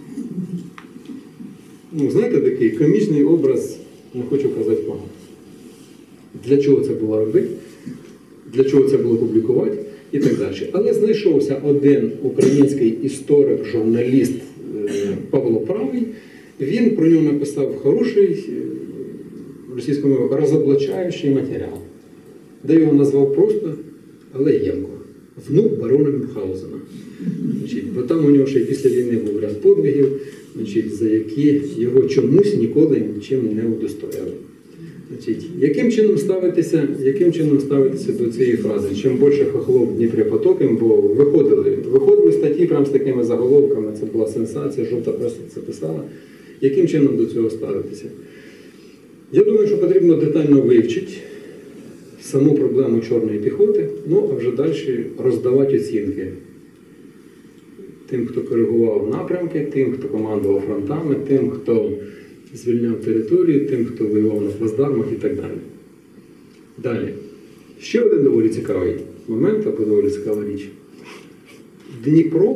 Ну, знаєте, такий комічний образ, не хочу казати погано. Для чого це було робити, для чого це було публікувати і так далі. Але знайшовся один український історик, журналіст Павло Правий. Він про нього написав хороший, російською мовою, розоблачаючий матеріал, де його назвав просто, але ємко. Внук барона Мюнхгаузена. Бо там у нього ще й після війни був ряд подвигів, за які його чомусь ніколи нічим не удостояли. Яким чином ставитися до цієї фрази? Чим більше хохлов Дніпрі потоком, бо виходили статті прямо з такими заголовками, це була сенсація, жовта преса це писала. Яким чином до цього ставитися? Я думаю, що потрібно детально вивчити саму проблему чорної піхоти, ну а вже далі роздавати оцінки тим, хто коригував напрямки, тим, хто командував фронтами, тим, хто звільняв територію, тим, хто воював на плацдармах і так далі. Далі. Ще один доволі цікавий момент, або доволі цікава річ. Дніпро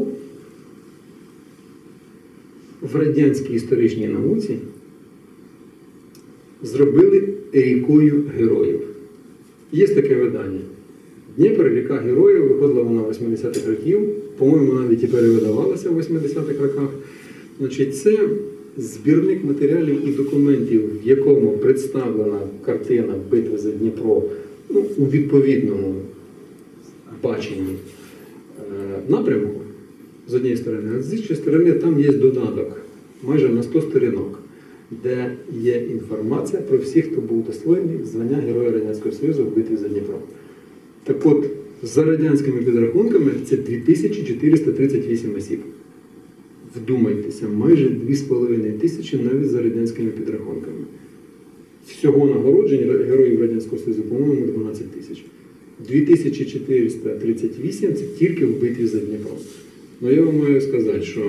в радянській історичній науці зробили рікою героїв. Є таке видання. Дніпро, ріка героїв, виходила вона в 80-х років, по-моєму, навіть і перевидавалася в 80-х роках. Це збірник матеріалів і документів, в якому представлена картина битви за Дніпро у відповідному баченні напрямку, з однієї сторони, а з іншої сторони там є додаток, майже на 100 сторінок, де є інформація про всіх, хто був достойний звання Героя Радянського Союзу в битві за Дніпро. Так от, за радянськими підрахунками, це 2438 осіб. Вдумайтеся, майже 2500 навіть за радянськими підрахунками. Всього нагороджень Героїв Радянського Союзу, по-моєму, 12 тисяч. 2438 – це тільки в битві за Дніпро. Ну, я вам маю сказати, що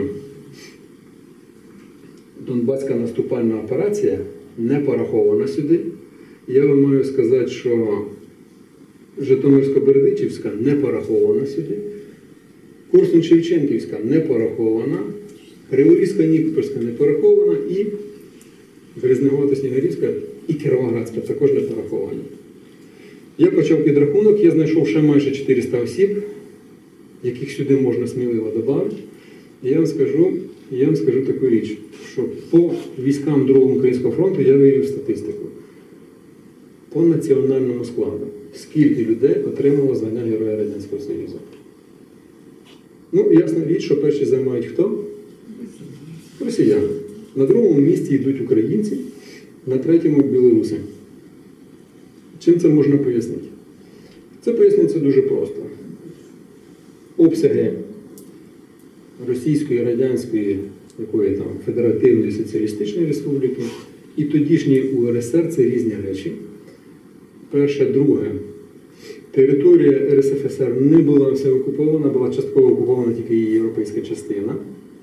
Донбаська наступальна операція не порахована сюди. Я вам маю сказати, що Житомирсько-Бердичівська не порахована сюди. Корсунь-Шевченківська не порахована. Криворізька-Нікопольська не порахована. І Березнегова-Снігурівська і Кіровоградська також не пораховані. Я почав підрахунок, я знайшов ще майже 400 осіб, яких сюди можна сміливо додати. І я вам скажу таку річ, що по військам Другого Українського фронту я вивів статистику. По національному складу. Скільки людей отримало звання Героя Радянського Союзу? Ну, ясна річ, що перші займають хто? Росіяни. На другому місці йдуть українці, на третьому – білоруси. Чим це можна пояснити? Це пояснюється дуже просто. Обсяги Російської, Радянської, якої там, Федеративної Соціалістичної Республіки і тодішньої УРСР – це різні речі. Перше, друге. Територія РСФСР не була вся окупована, була частково окупована тільки її європейська частина.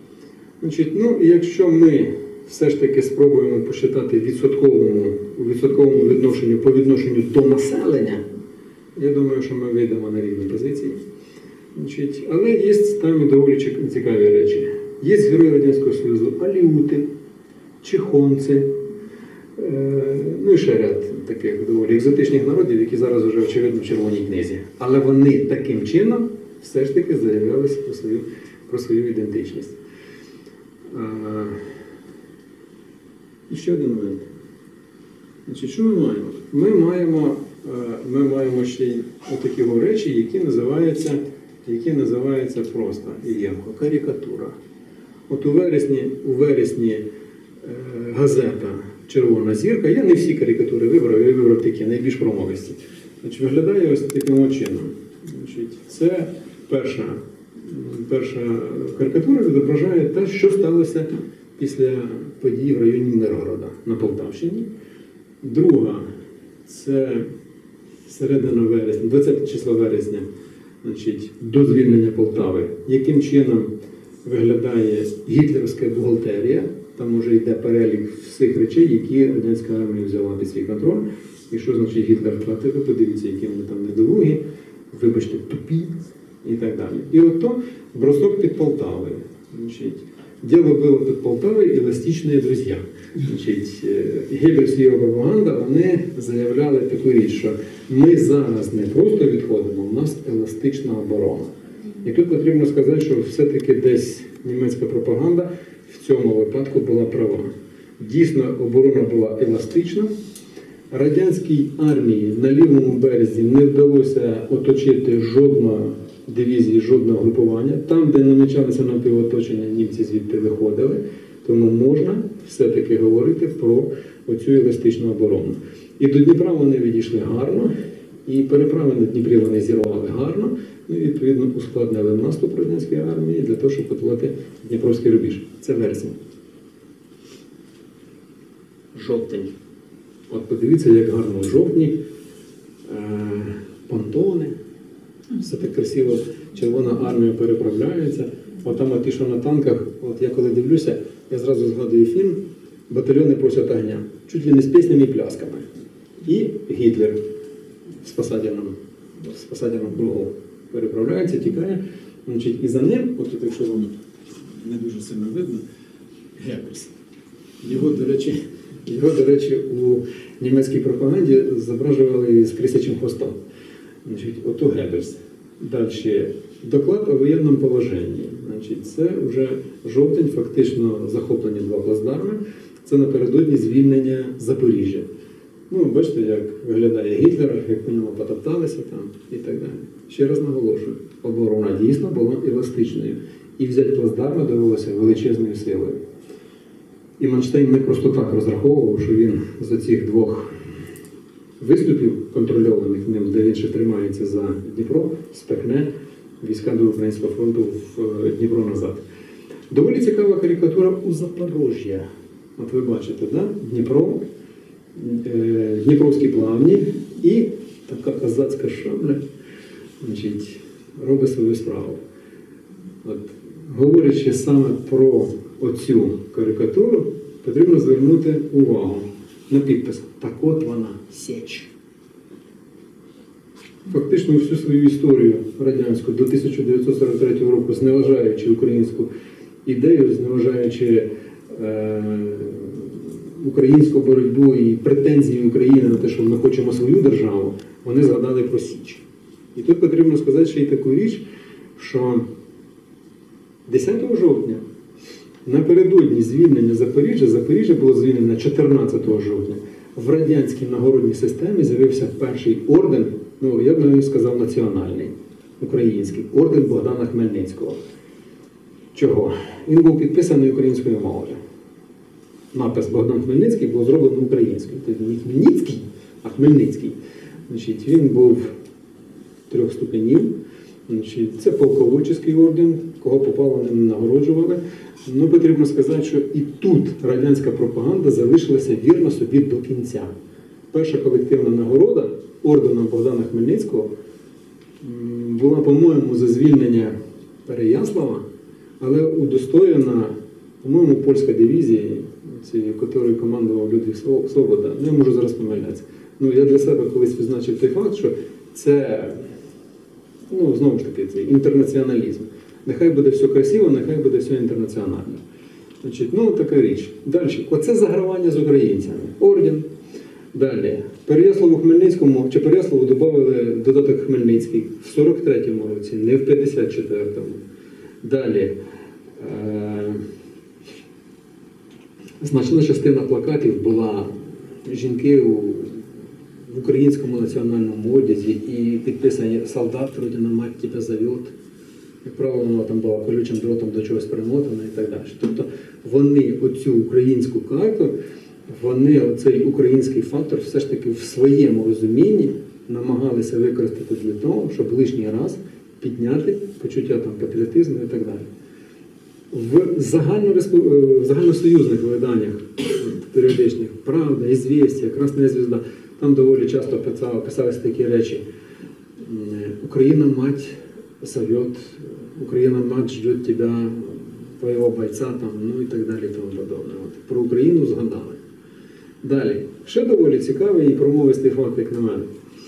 Якщо ми все ж таки спробуємо посчитати у відсотковому відношенню по відношенню до населення, я думаю, що ми вийдемо на рівні позиції. Але є там і доволі цікаві речі. Є Герої Радянського Союзу аліути, чехонці, ну і ще ряд таких доволі екзотичних народів, які зараз вже очевидно в Червоній книзі. Але вони таким чином все ж таки заявлялися про свою ідентичність. І ще один момент. Що ми маємо? Ми маємо ми маємо ще й отакі речі, які називаються просто ємко карикатура. От у вересні газета «Червона зірка», я не всі карикатури вибрав, я вибрав такі, найбільш промовисті. Значить, виглядає ось таким чином. Значить, це перша карикатура відображає те, що сталося після подій в районі Миргорода на Полтавщині. Друга – це середина вересня, 20 числа вересня, значить, до звільнення Полтави. Яким чином виглядає гітлерівська бухгалтерія, там вже йде перелік всіх речей, які радянська армія взяла під свій контроль. І що значить Гітлер втратив, ви подивіться, які вони там недолугі, вибачте, тупі і так далі. І ото бросок під Полтавою. Значить, дело було під Полтавою еластичні друзі. Значить, Геббельс і його пропаганда, вони заявляли таку річ, що ми зараз не просто відходимо, у нас еластична оборона. І тут потрібно сказати, що все-таки десь німецька пропаганда в цьому випадку була права. Дійсно, оборона була еластична. Радянській армії на лівому березі не вдалося оточити жодної дивізії, жодного групування. Там, де намічалися напівоточення, німці звідти виходили. Тому можна все-таки говорити про оцю еластичну оборону. І до Дніпра вони відійшли гарно, і переправи на Дніпрі вони зірвали гарно, ну і відповідно ускладнили наступ радянської армії для того, щоб подолати Дніпровський рубіж. Це вересень. Жовтень. От подивіться, як гарно в жовтні понтони, все так красиво, Червона армія переправляється. От там ті, що на танках, от я коли дивлюся, я зразу згадую фільм «Батальйони просять огня», чуть ли не з піснями і плясками. І Гітлер з спасательним кругом переправляється, тікає. Значить, і за ним, от тут, якщо вам не дуже сильно видно, Геббельс. Його, до речі, у німецькій пропаганді зображували з крисячим хвостом. Значить, ото Геббельс. Далі. Доклад о воєнному положенні. Значить, це вже жовтень, фактично захоплені 2 плацдарми. Це напередодні звільнення Запоріжжя. Ну, бачите, як виглядає Гітлер, як по ньому потопталися там і так далі. Ще раз наголошую, оборона дійсно була еластичною. І взяти плацдарми довелося величезною силою. І Манштейн не просто так розраховував, що він за цих 2 виступів, контрольованих ним, де він ще тримається за Дніпро, спихне війська до Українського фронту в Дніпро назад. Доволі цікава карикатура у Запорожжя. От ви бачите, да? Дніпро, Дніпровські плавні і така козацька шабля, значить, робить свою справу. От, говорячи саме про оцю карикатуру, потрібно звернути увагу на підпис. Так от вона, Січ. Фактично всю свою історію радянську до 1943 року, зневажаючи українську ідею, зневажаючи українську боротьбу і претензії України на те, що ми хочемо свою державу, вони згадали про Січ. І тут потрібно сказати ще й таку річ, що 10 жовтня напередодні звільнення Запоріжжя було звільнено 14 жовтня, в радянській нагородній системі з'явився перший орден, ну, я б навіть сказав, національний, український, орден Богдана Хмельницького. Чого? Він був підписаний українською мовою. Напис Богдан Хмельницький був зроблений українською. Тобто не Хмельницький, а Хмельницький. Значить, він був 3 ступенів. Значить, це полководчий орден, кого попало, не нагороджували. Ну, потрібно сказати, що і тут радянська пропаганда залишилася вірна собі до кінця. Перша колективна нагорода орденом Богдана Хмельницького була, по-моєму, за звільнення Переяслава, але удостоєна, по-моєму, польська дивізія, якою командував Людвиг Свобода. Ну, я можу зараз помилятися. Ну, я для себе колись відзначив той факт, що це, ну, знову ж таки, це інтернаціоналізм. Нехай буде все красиво, нехай буде все інтернаціонально. Значить, ну, така річ. Далі. Оце загравання з українцями. Орден. Далі. Переяславу-Хмельницькому, чи Переяславу додали додаток Хмельницький в 43-му році, не в 54-му. Далі. Значна частина плакатів була жінки у українському національному одязі і підписані «Солдат, Родина мать тебе зовет». Як правило, воно там було колючим дротом до чогось примотано і так далі. Тобто вони оцю українську карту, вони оцей український фактор все ж таки в своєму розумінні намагалися використати для того, щоб лишній раз підняти почуття там, патріотизму і так далі. В загальносоюзних виданнях періодичних «Правда», «Ізвєстія», «Красна звізда» там доволі часто писалися такі речі. «Україна мать зовет», «Україна мать ждет тебя, твоего бойця», там, ну і так далі. Тому подобне. От, про Україну згадали. Далі. Ще доволі цікавий і промовистий факт, як на мене.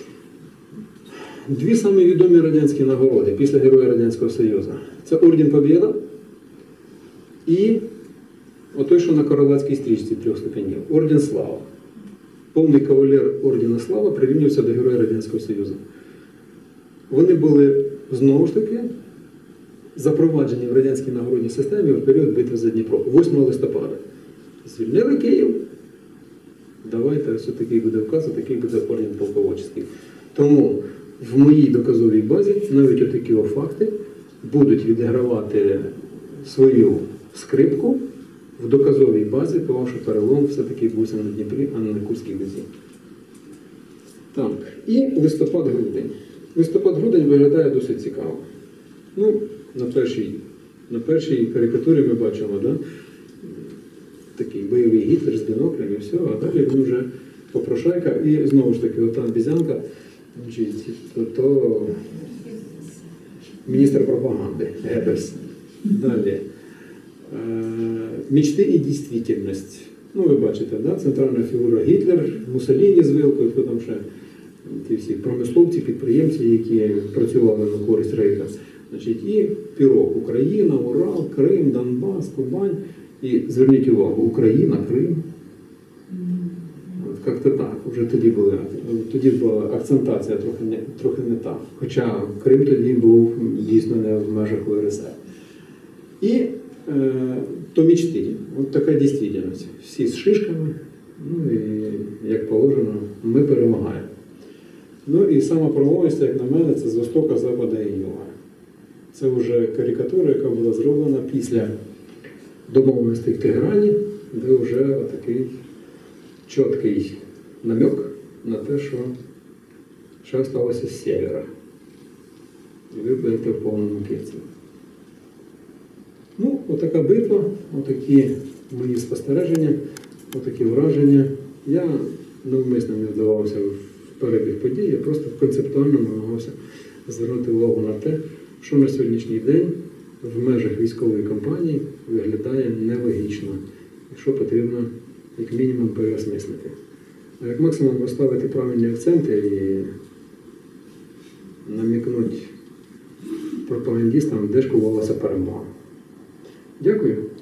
Дві самі відомі радянські нагороди після Героя Радянського Союзу. Це Орден Побєда і отой, що на Королевській стрічці 3 ступенів. Орден Слава. Повний кавалер Ордена Слава прирівнювався до Героя Радянського Союзу. Вони були, знову ж таки, запроваджені в радянській нагородній системі в період битви за Дніпро. 8 листопада. Звільнили Київ. Давайте, ось такий буде указ, такий буде орден полководчий. Тому в моїй доказовій базі навіть отакі факти будуть відігравати свою скрипку в доказовій базі, тому що перелом все-таки відбувся на Дніпрі, а не на Курській дузі. Так, і листопад-грудень. Листопад-грудень виглядає досить цікаво. Ну, на першій карикатурі ми бачимо, да? Такий бойовий Гітлер з біноклем і все, а далі він вже попрошайка. І знову ж таки, ота обізянка, то міністр пропаганди Геббельс. Далі. Мечти і дійсність. Ну, ви бачите, да? Центральна фігура Гітлер, Муссоліні з вилкою, хто там ще, ті всі промисловці, підприємці, які працювали на користь Рейха. Значить, і пірог Україна, Урал, Крим, Донбас, Кубань. І зверніть увагу, Україна, Крим. От як-то так. Вже тоді була акцентація трохи не та. Хоча Крим тоді був дійсно не в межах УРСР. І то мечти. От така дійсність. Всі з шишками. Ну і, як положено, ми перемагаємо. Ну і сама промовість, як на мене, це з Востока, Запада і Юга. Це вже карикатура, яка була зроблена після домовленостей в Тегерані, де вже такий чіткий намек на те, що сталося з севера. І ви будете в повному кільці. Ну, отака битва, отакі мої спостереження, отакі враження. Я навмисно не вдавався в перебіг подій, я просто концептуально намагався звернути увагу на те, що на сьогоднішній день в межах військової кампанії виглядає нелогічно, якщо потрібно, як мінімум, переосмислити. А як максимум розставити правильні акценти і намікнути пропагандистам, де ж кувалася перемога. Дякую.